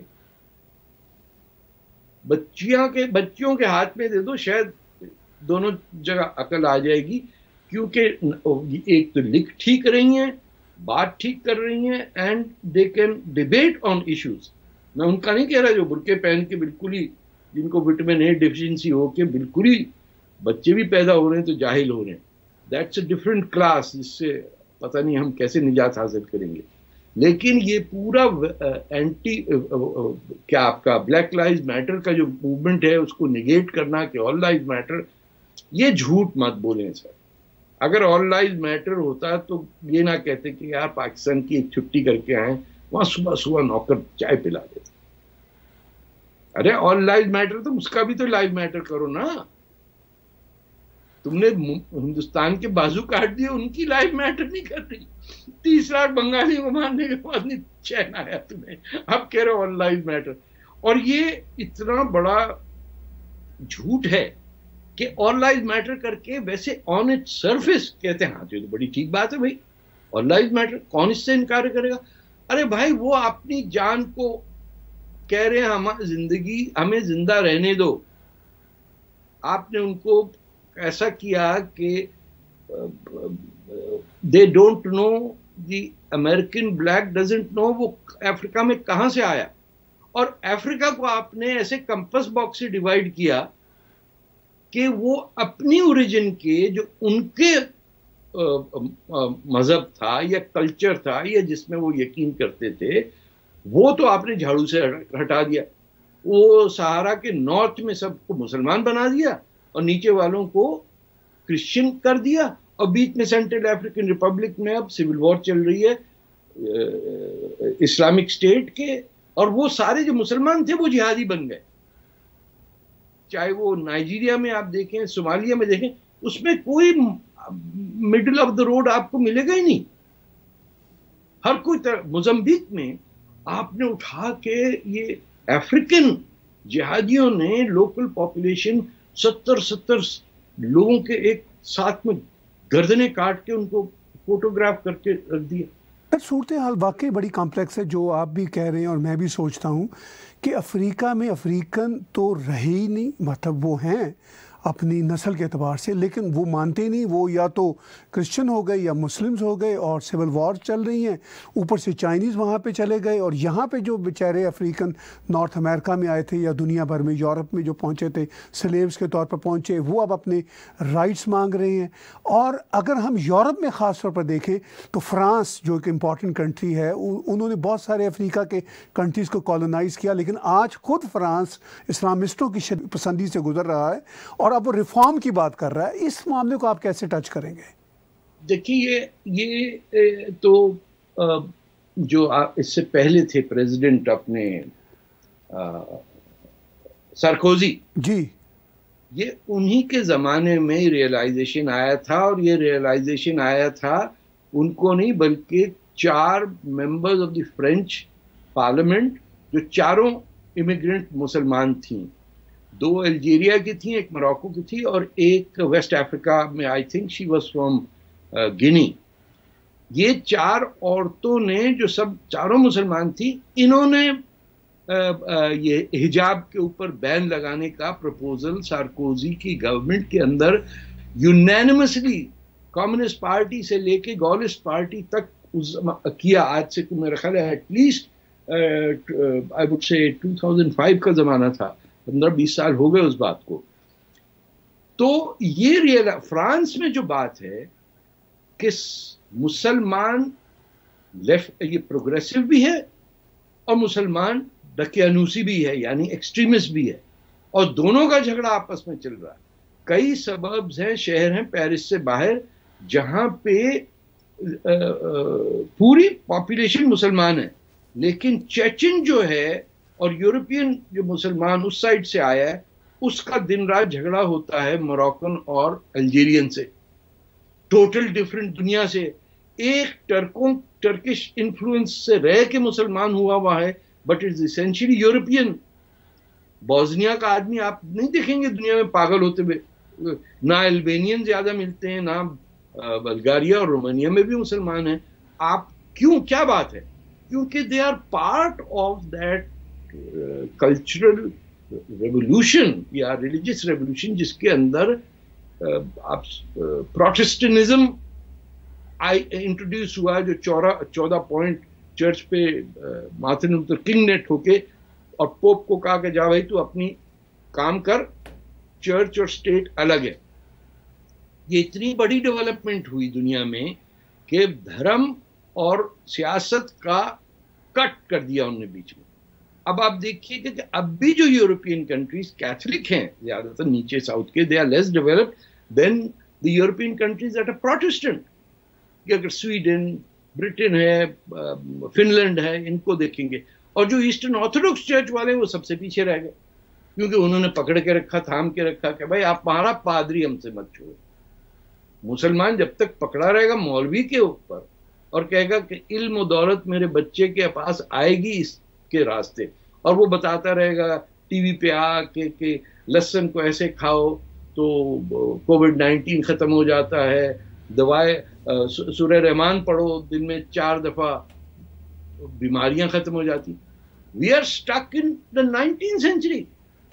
S2: بچیاں کے بچیوں کے ہاتھ میں دے دو, شاید دونوں جگہ عقل آ جائے گی. کیونکہ ایک تو لکھ ٹھیک رہی ہیں, بات ٹھیک کر رہی ہیں, and they can debate on issues. میں ان کا نہیں کہہ رہا جو برقعے پہن کے بالکل ہی, جن کو وٹامن اے ڈیفیشنسی ہو کے بالکل ہی بچے بھی پیدا ہو رہے ہیں تو جاہل ہو رہے ہیں. دیٹس اے ڈفرنٹ کلاس, جس سے پتہ نہیں ہم کیسے نجات حاصل کریں گے. لیکن یہ پورا اینٹی کیا آپ کا بلیک لائیوز میٹر کا جو موومنٹ ہے اس کو نگیٹ کرنا کہ آل لائیوز میٹر, یہ جھوٹ مت بولیں سر. اگر آل لائیوز میٹر ہوتا تو یہ نہ کہتے کہ یار پاکستان کی ایک چھٹی کر کے آئیں, وہاں صبح صبح نوکر چائے پلا دیتے. ارے آل لائیوز میٹر تو اس کا بھی تو لائیو میٹر کرو نا. تم نے ہندوستان کے بازو کاٹ دیے, ان کی لائف میٹر نہیں کر رہی. تیس لاکھ بنگالی کو مارنے کے بعد نہیں چین آیا تمہیں, اب کہہ رہے ہو آن لائف میٹر. اور یہ اتنا بڑا جھوٹ ہے کہ آن لائف میٹر کر کے ویسے آن اٹ سرفیس کہتے ہیں ہاں تو بڑی ٹھیک بات ہے بھائی, آن لائف میٹر کون اس سے انکار کرے گا. ارے بھائی وہ اپنی جان کو کہہ رہے ہیں ہم زندگی ہمیں زندہ رہنے دو. آپ نے ان کو ایسا کیا کہ they don't know, the American black doesn't know وہ افریقہ میں کہاں سے آیا. اور افریقہ کو آپ نے ایسے کمپس باکس سے ڈیوائیڈ کیا کہ وہ اپنی اوریجن کے جو ان کے مذہب تھا یا کلچر تھا یا جس میں وہ یقین کرتے تھے, وہ تو آپ نے جھاڑو سے ہٹا دیا. وہ سہارا کے نارتھ میں سب کو مسلمان بنا دیا اور نیچے والوں کو کرسچن کر دیا, اور بیچ میں سینٹرل افریقن ریپبلک میں اب سول وار چل رہی ہے اسلامک اسٹیٹ کے, اور وہ سارے جو مسلمان تھے وہ جہادی بن گئے. چاہے وہ نائجیریا میں آپ دیکھیں, صومالیہ میں دیکھیں, اس میں کوئی مڈل آف دا روڈ آپ کو ملے گا ہی نہیں. ہر کوئی طرح موزمبیق میں آپ نے اٹھا کے یہ افریقن جہادیوں نے لوکل پاپولیشن ستر ستر لوگوں کے ایک ساتھ میں گردنیں کاٹ کے ان کو فوٹوگراف کر کے رکھ دیا.
S1: صورتحال واقعی بڑی کمپلیکس ہے جو آپ بھی کہہ رہے ہیں, اور میں بھی سوچتا ہوں کہ افریقہ میں افریقن تو رہے ہی نہیں, مطلب وہ ہیں اپنی نسل کے اعتبار سے, لیکن وہ مانتے نہیں. وہ یا تو کرسچن ہو گئے یا مسلمز ہو گئے, اور سول وار چل رہی ہیں, اوپر سے چائنیز وہاں پہ چلے گئے, اور یہاں پہ جو بیچارے افریقن نارتھ امریکہ میں آئے تھے یا دنیا بھر میں یورپ میں جو پہنچے تھے سلیوز کے طور پر پہنچے, وہ اب اپنے رائٹس مانگ رہے ہیں. اور اگر ہم یورپ میں خاص طور پر دیکھیں تو فرانس جو ایک امپورٹنٹ کنٹری ہے, انہوں نے بہت سارے افریقہ کے کنٹریز کو کالونائز کیا, لیکن آج خود فرانس اسلامسٹوں کی شدید پسندی سے گزر رہا ہے اور اب وہ ریفارم کی بات کر رہا ہے. اس معاملے کو آپ کیسے ٹچ کریں گے؟
S2: دیکھیے یہ تو جو اس سے پہلے تھے پریزیڈنٹ اپنے سارکوزی, جی, یہ انہی کے زمانے میں ریئلائزیشن آیا تھا, اور یہ ریئلائزیشن آیا تھا ان کو نہیں بلکہ چار members of the French parliament جو چاروں امیگرنٹ مسلمان تھیں, دو الجیریا کی تھیں, ایک موراکو کی تھی, اور ایک ویسٹ افریقہ میں I think she was from Guinea. یہ چار عورتوں نے جو سب چاروں مسلمان تھی, انہوں نے یہ حجاب کے اوپر بین لگانے کا پروپوزل سارکوزی کی گورنمنٹ کے اندر یونینیمسلی کمیونسٹ پارٹی سے لے کے گولسٹ پارٹی تک اس کیا. آج سے میرا خیال ہے at least I would say two thousand five کا زمانہ تھا, پندرہ بیس سال ہو گئے اس بات کو. تو یہ ریئل فرانس میں جو بات ہے کہ مسلمان لیفٹ یہ پروگریسو بھی ہے اور مسلمان دقیانوسی بھی ہے, یعنی ایکسٹریمسٹ بھی ہے, اور دونوں کا جھگڑا آپس میں چل رہا ہے. کئی سببز ہیں, شہر ہیں پیرس سے باہر جہاں پہ پوری پاپولیشن مسلمان ہے, لیکن چیچن جو ہے اور یورپین جو مسلمان اس سائڈ سے آیا ہے اس کا دن رات جھگڑا ہوتا ہے موراکن اور الجیرین سے, ٹوٹل ڈفرنٹ دنیا سے. ایک ٹرکوں ٹرکش انفلوئنس سے رہ کے مسلمان ہوا ہوا ہے, but it's essentially European. Bosnia کا آدمی آپ نہیں دیکھیں گے دنیا میں پاگل ہوتے ہوئے, نہ البینین زیادہ ملتے ہیں, نہ بلغاریہ اور رومانیہ میں بھی مسلمان ہیں. آپ کیوں, کیا بات ہے؟ کیونکہ they are part of that cultural revolution یا ریلیجس ریولوشن جس کے اندر آپ پروٹسٹنزم انٹروڈیوس ہوا, جو چورہ چودہ پوائنٹ چرچ پہ مارٹن لوتھر کنگ نے ٹھوکے اور پوپ کو کہا کہ جا بھائی تو اپنی کام کر, چرچ اور اسٹیٹ الگ ہے. یہ اتنی بڑی ڈیولپمنٹ ہوئی دنیا میں کہ دھرم اور سیاست کا کٹ کر دیا انہوں نے بیچ میں. اب آپ دیکھیے کہ اب بھی جو یورپین کنٹریز کیتھولک ہیں زیادہ تر نیچے ساؤتھ کے, they are less developed than the European countries that are Protestant. کہ اگر سویڈن, برٹن ہے, فن لینڈ ہے, ان کو دیکھیں گے, اور جو ایسٹرن آرتھوڈکس چرچ والے وہ سب سے پیچھے رہ گئے, کیونکہ انہوں نے پکڑ کے رکھا, تھام کے رکھا کہ بھائی آپ ہمارا پادری ہم سے مت چھوڑو. مسلمان جب تک پکڑا رہے گا مولوی کے اوپر اور کہے گا کہ علم و دولت میرے بچے کے پاس آئے گی اس کے راستے, اور وہ بتاتا رہے گا ٹی وی پہ آ کے کہ لہسن کو ایسے کھاؤ تو کووڈ نائنٹین ختم ہو جاتا ہے, دوائیں سورہ رحمان پڑھو دن میں چار دفعہ بیماریاں ختم ہو جاتی. We are stuck in the nineteen century.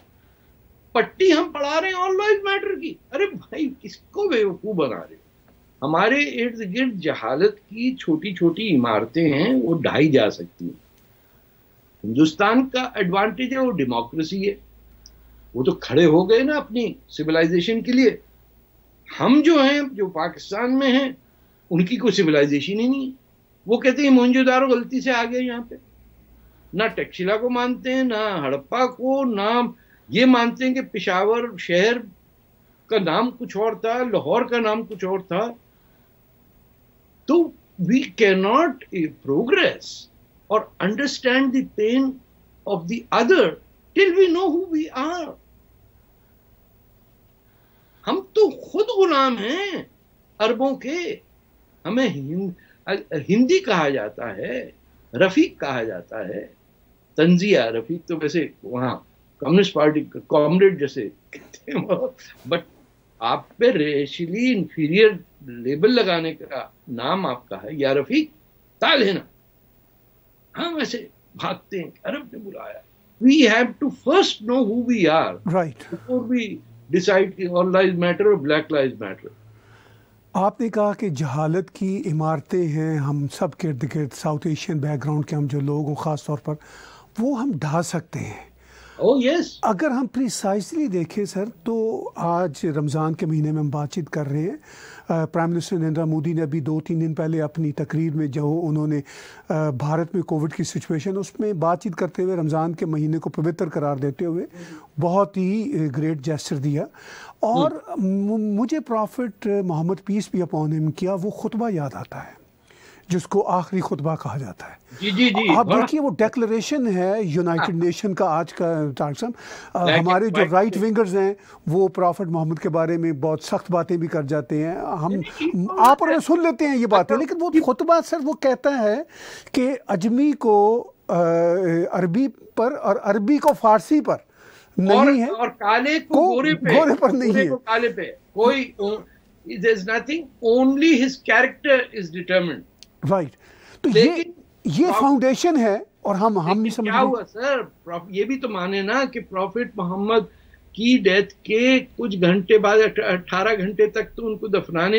S2: پٹی ہم پڑھا رہے ہیں آل لائف میٹر کی. ارے بھائی کس کو بیوقوف بنا رہے ہیں؟ ہمارے ارد گرد جہالت کی چھوٹی چھوٹی عمارتیں ہیں, وہ ڈھائی جا سکتی ہیں. ہندوستان کا ایڈوانٹیج ہے وہ ڈیموکریسی ہے, وہ تو کھڑے ہو گئے نا اپنی سویلائزیشن کے لیے. ہم جو ہیں جو پاکستان میں ہیں ان کی کوئی سویلائزیشن ہی نہیں ہے. وہ کہتے ہیں مونجو دارو غلطی سے آ گئے یہاں پہ. نہ ٹیکشلا کو مانتے ہیں, نہ ہڑپا کو, نہ یہ مانتے ہیں کہ پشاور شہر کا نام کچھ اور تھا, لاہور کا نام کچھ اور تھا. تو وی کین ناٹ پروگریس اور understand the pain of the other till we know who we are. ہم تو خود غلام ہیں عربوں کے. ہمیں ہندی کہا جاتا ہے, رفیق کہا جاتا ہے, تنزیہ. رفیق تو ویسے وہاں کمیونسٹ پارٹی کامریڈ جیسے کہتے ہیں, بٹ آپ پہ ریشلی انفیریئر لیبل لگانے کا نام آپ کا ہے یا رفیق تال ہے نا. ہم ایسے بھاگتے ہیں عرب نے بلایا. We have to first know who we are
S1: right
S2: before we decide کہ آل لائف میٹر اور بلیک لائف میٹر.
S1: آپ نے کہا کہ جہالت کی عمارتیں ہیں ہم سب کے ارد گرد, ساؤتھ ایشین بیک گراؤنڈ کے ہم جو لوگ ہوں خاص طور پر, وہ ہم ڈھا سکتے ہیں.
S2: Oh, yes.
S1: اگر ہم پریسائزلی دیکھیں سر تو آج رمضان کے مہینے میں ہم بات چیت کر رہے ہیں. پرائم منسٹر نریندر مودی نے ابھی دو تین دن پہلے اپنی تقریر میں جو انہوں نے بھارت میں کووڈ کی سچویشن اس میں بات چیت کرتے ہوئے رمضان کے مہینے کو پوتر قرار دیتے ہوئے بہت ہی گریٹ جیسچر دیا. اور مجھے پرافٹ محمد پیس بھی اپون ہم کیا وہ خطبہ یاد آتا ہے جس کو آخری خطبہ کہا جاتا ہے.
S2: جی جی جی
S1: آپ دیکھیے وہ ڈیکلریشن ہے یونائٹڈ نیشن کا آج کا ٹارگسم. ہمارے جو رائٹ ونگرز ہیں وہ پرافٹ محمد کے بارے میں بہت سخت باتیں بھی کر جاتے ہیں. ہم آپ اور میں سن لیتے ہیں یہ باتیں, لیکن وہ خطبہ سر وہ کہتا ہے کہ اجمی کو عربی پر اور عربی کو فارسی پر نہیں ہے,
S2: اور کالے کو گورے پہ,
S1: گورے پر نہیں ہے,
S2: کالے پہ کوئی there is nothing, only his character is determined.
S1: Right. تو یہ یہ فاؤنڈیشن ہے اور ہم ہم نہیں سمجھ
S2: کیا ہوا سر. یہ بھی تو مانے نا کہ پروفٹ محمد کی ڈیتھ کے کچھ گھنٹے بعد اٹھارہ گھنٹے تک تو ان کو دفنانے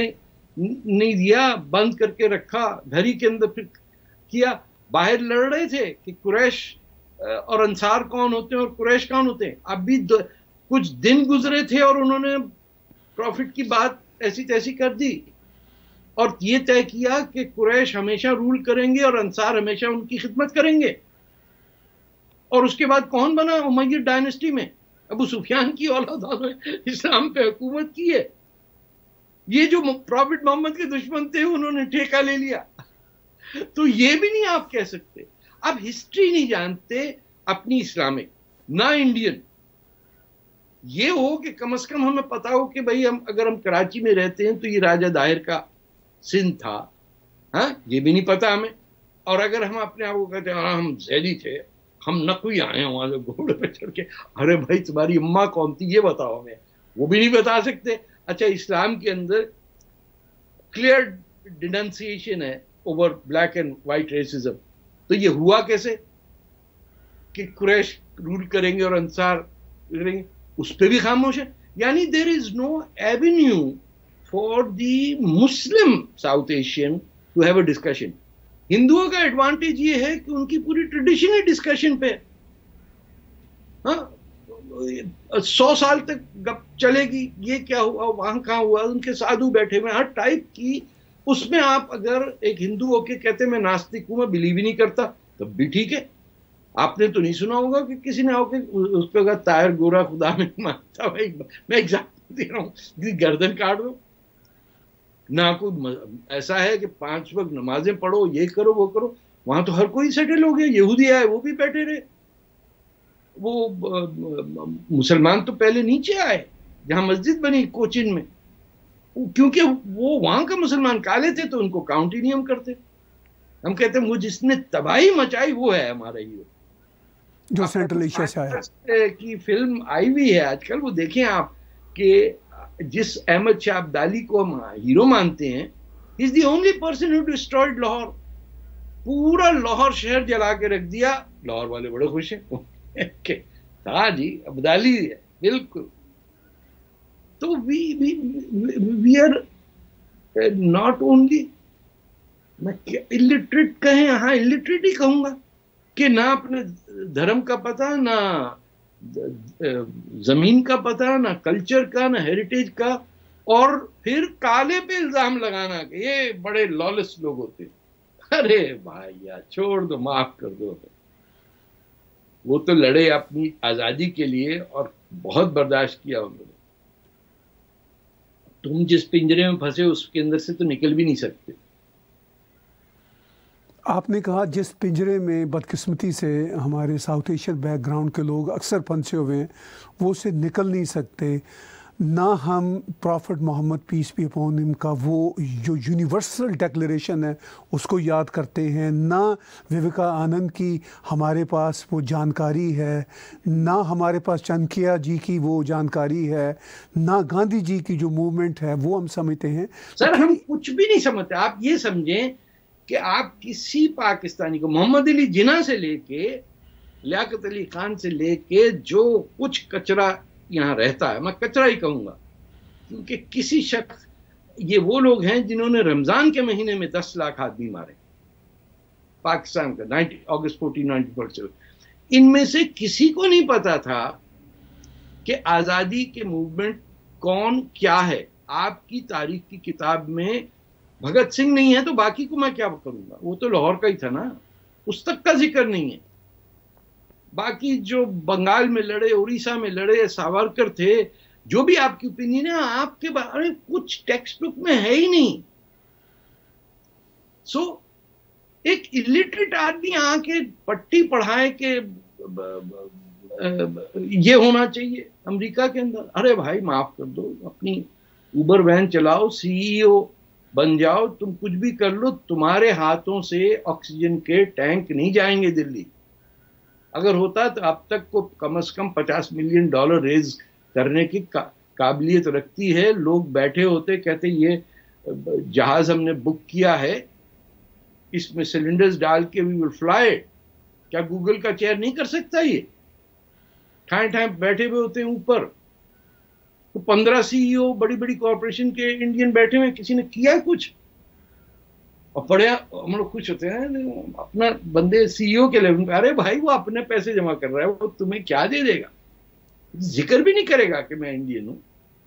S2: نہیں دیا, بند کر کے رکھا گھر ہی کے اندر. پھر کیا, باہر لڑ رہے تھے کہ قریش اور انصار کون ہوتے ہیں اور قریش کون ہوتے ہیں. اب بھی کچھ دن گزرے تھے اور انہوں نے پروفٹ کی بات ایسی تیسی کر دی اور یہ طے کیا کہ قریش ہمیشہ رول کریں گے اور انصار ہمیشہ ان کی خدمت کریں گے. اور اس کے بعد کون بنا امیہ ڈائنسٹی میں؟ ابو سفیان کی اولادوں نے اسلام پہ حکومت کی ہے. یہ جو پروفٹ محمد کے دشمن تھے انہوں نے ٹھیکہ لے لیا. تو یہ بھی نہیں آپ کہہ سکتے. اب ہسٹری نہیں جانتے اپنی اسلامک, نہ انڈین. یہ ہو کہ کم از کم ہمیں پتا ہو کہ بھئی ہم اگر ہم کراچی میں رہتے ہیں تو یہ راجہ داہر کا سندھ تھا, ہاں یہ بھی نہیں پتا ہمیں. اور اگر ہم اپنے آپ کو کہتے ہیں ہم زیدی تھے, ہم نقوی آئے ہیں وہاں سے گھوڑے پہ چڑھ کے, ارے بھائی تمہاری اماں کون تھی یہ بتاؤ ہمیں, وہ بھی نہیں بتا سکتے. اچھا اسلام کے اندر کلیئر ڈیننسیشن ہے over black and white racism, تو یہ ہوا کیسے کہ قریش رول کریں گے اور انصار کریں گے؟ اس پہ بھی خاموش ہے. یعنی there is no avenue for the Muslim South Asian to have a discussion. ہندوؤں کا ایڈوانٹیج یہ ہے کہ ان کی پوری ٹریڈیشن ہے ڈسکشن پہ. ہاں سو سال تک گپ چلے گی, یہ کیا ہوا وہاں کہاں ہوا, ان کے سادھو بیٹھے ہوئے ہر ٹائپ کی. اس میں آپ اگر ایک ہندو ہو کے کہتے میں ناستک ہوں, میں بلیو ہی نہیں کرتا, تب بھی ٹھیک ہے. آپ نے تو نہیں سنا ہوگا کہ کسی نے ہو کے اس پہ کہا طاہر گورا خدا میں مانتا. میں ایگزامپل دے رہا ہوں, گردن کاٹ دو. نہ کوئی ایسا ہے کہ پانچ وقت نمازیں پڑھو, یہ کرو وہ کرو. وہاں تو ہر کوئی سیٹل ہو گیا. یہودی آئے وہ بھی بیٹھے رہے. وہ مسلمان تو پہلے نیچے آئے جہاں مسجد بنی کوچن میں, کیونکہ وہ وہاں کا مسلمان کالے تھے تو ان کو کاؤنٹ ہی نہیں ہم کرتے. ہم کہتے ہیں وہ جس نے تباہی مچائی وہ ہے ہمارا ہیرو.
S1: جو سینٹرل ایشیا سے
S2: آیا کی فلم آئی ہوئی ہے آج کل, وہ دیکھیں آپ کہ جس احمد شاہ ابدالی کو ہم ہیرو مانتے ہیں, he is the only person who destroyed Lahore. پورا لاہور شہر جلا کے رکھ دیا. لاہور والے بڑے خوش ہیں کہ ہاں جی ابدالی ہے بالکل. تو we we are not only, میں الٹریٹ کہیں, ہاں الٹریٹ ہی کہوں گا کہ نہ اپنے دھرم کا پتہ, نہ زمین کا پتہ, نہ کلچر کا, نہ ہیریٹیج کا, اور پھر کالے پہ الزام لگانا کہ یہ بڑے لالس لوگ ہوتے. ارے بھائی یار چھوڑ دو, معاف کر دو. وہ تو لڑے اپنی آزادی کے لیے اور بہت برداشت کیا انہوں نے. تم جس پنجرے میں پھنسے اس کے اندر سے تو نکل بھی نہیں سکتے.
S1: آپ نے کہا جس پنجرے میں بدقسمتی سے ہمارے ساؤتھ ایشین بیک گراؤنڈ کے لوگ اکثر پھنسے ہوئے ہیں وہ اسے نکل نہیں سکتے. نہ ہم prophet Muhammad peace be upon ہم کا وہ جو یونیورسل ڈیکلریشن ہے اس کو یاد کرتے ہیں, نہ وویکا آنند کی ہمارے پاس وہ جانکاری ہے, نہ ہمارے پاس چانکیہ جی کی وہ جانکاری ہے, نہ گاندھی جی کی جو موومنٹ ہے وہ ہم سمجھتے ہیں.
S2: سر ہم کچھ بھی نہیں سمجھتے. آپ یہ سمجھیں کہ آپ کسی پاکستانی کو محمد علی جناح سے لے کے لیاقت علی خان سے لے کے جو کچھ کچرا یہاں رہتا ہے, میں کچرا ہی کہوں گا کیونکہ کسی شخص, یہ وہ لوگ ہیں جنہوں نے رمضان کے مہینے میں دس لاکھ آدمی مارے پاکستان کا August fourteen nineteen forty seven. ان میں سے کسی کو نہیں پتا تھا کہ آزادی کے موومنٹ کون کیا ہے. آپ کی تاریخ کی کتاب میں بھگت سنگھ نہیں ہے تو باقی کو میں کیا کروں گا, وہ تو لاہور کا ہی تھا نا, اس تک کا ذکر نہیں ہے. باقی جو بنگال میں لڑے, اڑیسہ میں لڑے, ساورکر تھے, جو بھی آپ کی اوپینین ہے آپ کے بارے کچھ ٹیکسٹ بک میں ہے ہی نہیں. سو ایک الٹریٹ آدمی آ کے پٹی پڑھائے کہ یہ ہونا چاہیے امریکہ کے اندر. ارے بھائی معاف کر دو, اپنی اوبر وین چلاؤ, سی ای او بن جاؤ, تم کچھ بھی کر لو, تمہارے ہاتھوں سے آکسیجن کے ٹینک نہیں جائیں گے دلی. اگر ہوتا تو اب تک کو کم از کم پچاس ملین ڈالر ریز کرنے کی قابلیت رکھتی ہے. لوگ بیٹھے ہوتے کہتے یہ جہاز ہم نے بک کیا ہے, اس میں سلنڈرز ڈال کے وی ول فلائی. کیا گوگل کا چیئر نہیں کر سکتا؟ یہ ٹھائیں ٹھائیں بیٹھے ہوئے ہوتے ہیں اوپر. تو پندرہ سی ای او بڑی بڑی کارپوریشن کے انڈین بیٹھے ہوئے, کسی نے کیا ہے کچھ؟ اور پڑھے ہم لوگ خوش ہوتے ہیں اپنا بندے سی ای او کے لیول پہ, ارے بھائی وہ اپنے پیسے جمع کر رہا ہے, وہ تمہیں کیا دے دے گا, ذکر بھی نہیں کرے گا کہ میں انڈین ہوں.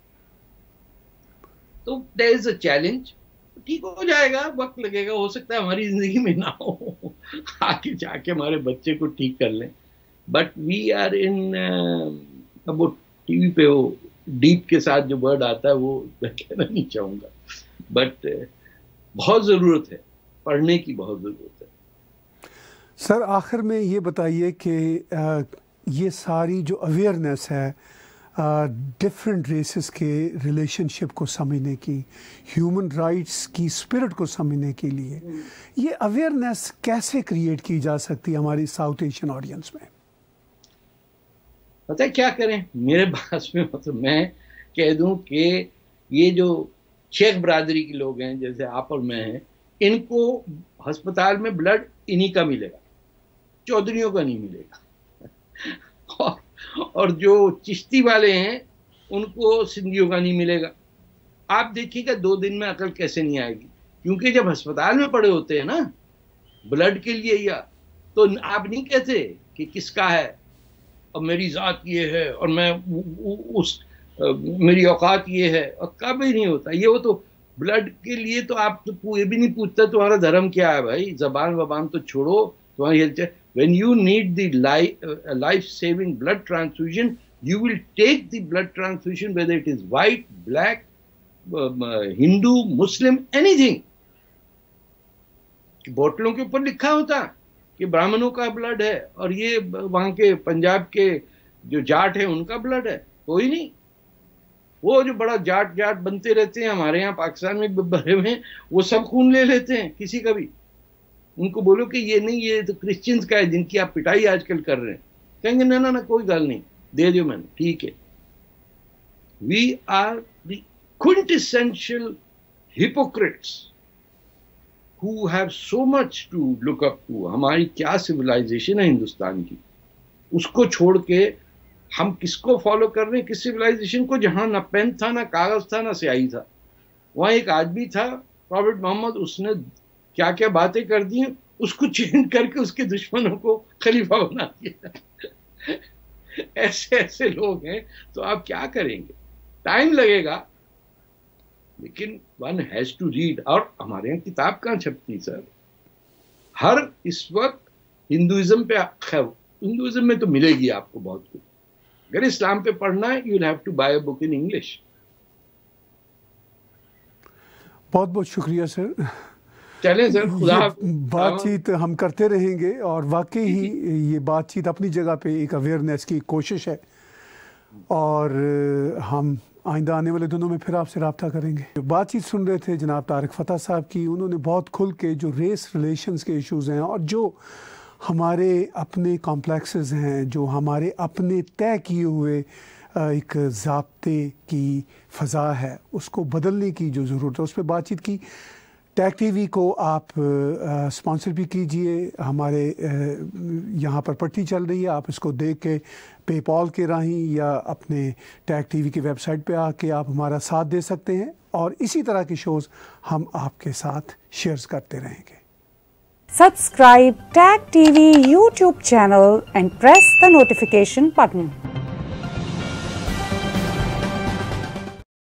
S2: تو دیر از اے چیلنج, ٹھیک ہو جائے گا, وقت لگے گا, ہو سکتا ہے ہماری زندگی میں نہ ہو, آگے جا کے ہمارے بچے کو ٹھیک کر لیں. بٹ وی آر ان, اب وہ ٹی وی پہ وہ ڈیپ کے ساتھ جو ورڈ آتا ہے وہ میں کہنا نہیں چاہوں گا, بٹ بہت ضرورت ہے, پڑھنے کی بہت ضرورت ہے.
S1: سر آخر میں یہ بتائیے کہ یہ ساری جو اویئرنیس ہے ڈفرینٹ ریسز کے ریلیشن شپ کو سمجھنے کی, ہیومن رائٹس کی اسپرٹ کو سمجھنے کے لیے, یہ اویئرنیس کیسے کریٹ کی جا سکتی ہے ہماری ساؤتھ ایشین آڈینس میں؟
S2: پتہ ہے کیا کریں, میرے پاس میں مطلب میں کہہ دوں کہ یہ جو شیخ برادری کے لوگ ہیں جیسے آپ اور میں ہیں, ان کو ہسپتال میں بلڈ انہی کا ملے گا, چودھریوں کا نہیں ملے گا. اور اور جو چشتی والے ہیں ان کو سندھیوں کا نہیں ملے گا. آپ دیکھیے گا دو دن میں عقل کیسے نہیں آئے گی, کیونکہ جب ہسپتال میں پڑے ہوتے ہیں نا بلڈ کے لیے, یا تو آپ نہیں کہتے کہ کس کا ہے اور میری ذات یہ ہے اور میں اس میری اوقات یہ ہے, اور کبھی نہیں ہوتا یہ. وہ تو بلڈ کے لیے تو آپ تو یہ بھی نہیں پوچھتا تمہارا دھرم کیا ہے بھائی, زبان وبان تو چھوڑو, تمہاری health. When you need the life, uh, life-saving blood transfusion, you will take the blood transfusion whether it is white, black, um, uh, Hindu, Muslim, anything. بوٹلوں کے اوپر لکھا ہوتا کہ برامنوں کا بلڈ ہے اور یہ وہاں کے پنجاب کے جو جاٹ ہیں ان کا بلڈ ہے, کوئی نہیں. وہ جو بڑا جاٹ جاٹ بنتے رہتے ہیں ہمارے یہاں پاکستان میں بھرے ہوئے ہیں, وہ سب خون لے لیتے ہیں کسی کا بھی. ان کو بولو کہ یہ نہیں, یہ تو کرسچنز کا ہے جن کی آپ پٹائی آج کل کر رہے ہیں, کہیں گے نہ نہ کوئی گل نہیں, دے دیو میں نے, ٹھیک ہے. We are the quintessential hypocrites who have so much to look up to. ہماری کیا سویلائزیشن ہے ہندوستان کی, اس کو چھوڑ کے ہم کس کو فالو کر رہے ہیں, کس سویلائزیشن کو جہاں نہ پین تھا نہ کاغذ تھا نہ سیاہی تھا. وہاں ایک آدمی تھا پروفٹ محمد, اس نے کیا کیا باتیں کر دی ہیں, اس کو چینج کر کے اس کے دشمنوں کو خلیفہ بنا دیا. ایسے ایسے لوگ ہیں, تو آپ کیا کریں گے, ٹائم لگے گا, لیکن ون ہیز ٹو ریڈ. اور ہمارے یہاں کتاب کہاں چھپتی سر, ہر اس وقت ہندوازم پہ, ہندوازم میں تو ملے گی آپ کو بہت کچھ, اگر اسلام پہ پڑھنا ہے you will have to buy a book in English.
S1: بہت بہت شکریہ سر.
S2: چلیں سر, خدا
S1: بات چیت ہم کرتے رہیں گے, اور واقعی ہی یہ بات چیت اپنی جگہ پہ ایک اویئرنیس کی کوشش ہے, اور ہم آئندہ آنے والے دنوں میں پھر آپ سے رابطہ کریں گے. جو بات چیت سن رہے تھے جناب طارق فتح صاحب کی, انہوں نے بہت کھل کے جو ریس ریلیشنز کے ایشوز ہیں اور جو ہمارے اپنے کمپلیکسز ہیں, جو ہمارے اپنے طے کیے ہوئے ایک ضابطے کی فضا ہے, اس کو بدلنے کی جو ضرورت ہے, اس پہ بات چیت کی. ٹیک ٹی وی کو آپ اسپانسر بھی کیجئے, ہمارے یہاں پر پٹی چل رہی ہے, آپ اس کو دیکھ کے پے پال کے راہیں یا اپنے ٹیک ٹی وی کی ویب سائٹ پہ آ کے آپ ہمارا ساتھ دے سکتے ہیں, اور اسی طرح کے شوز ہم آپ کے ساتھ شیئرز کرتے رہیں گے.
S3: Subscribe Tag T V YouTube channel and press the notification button.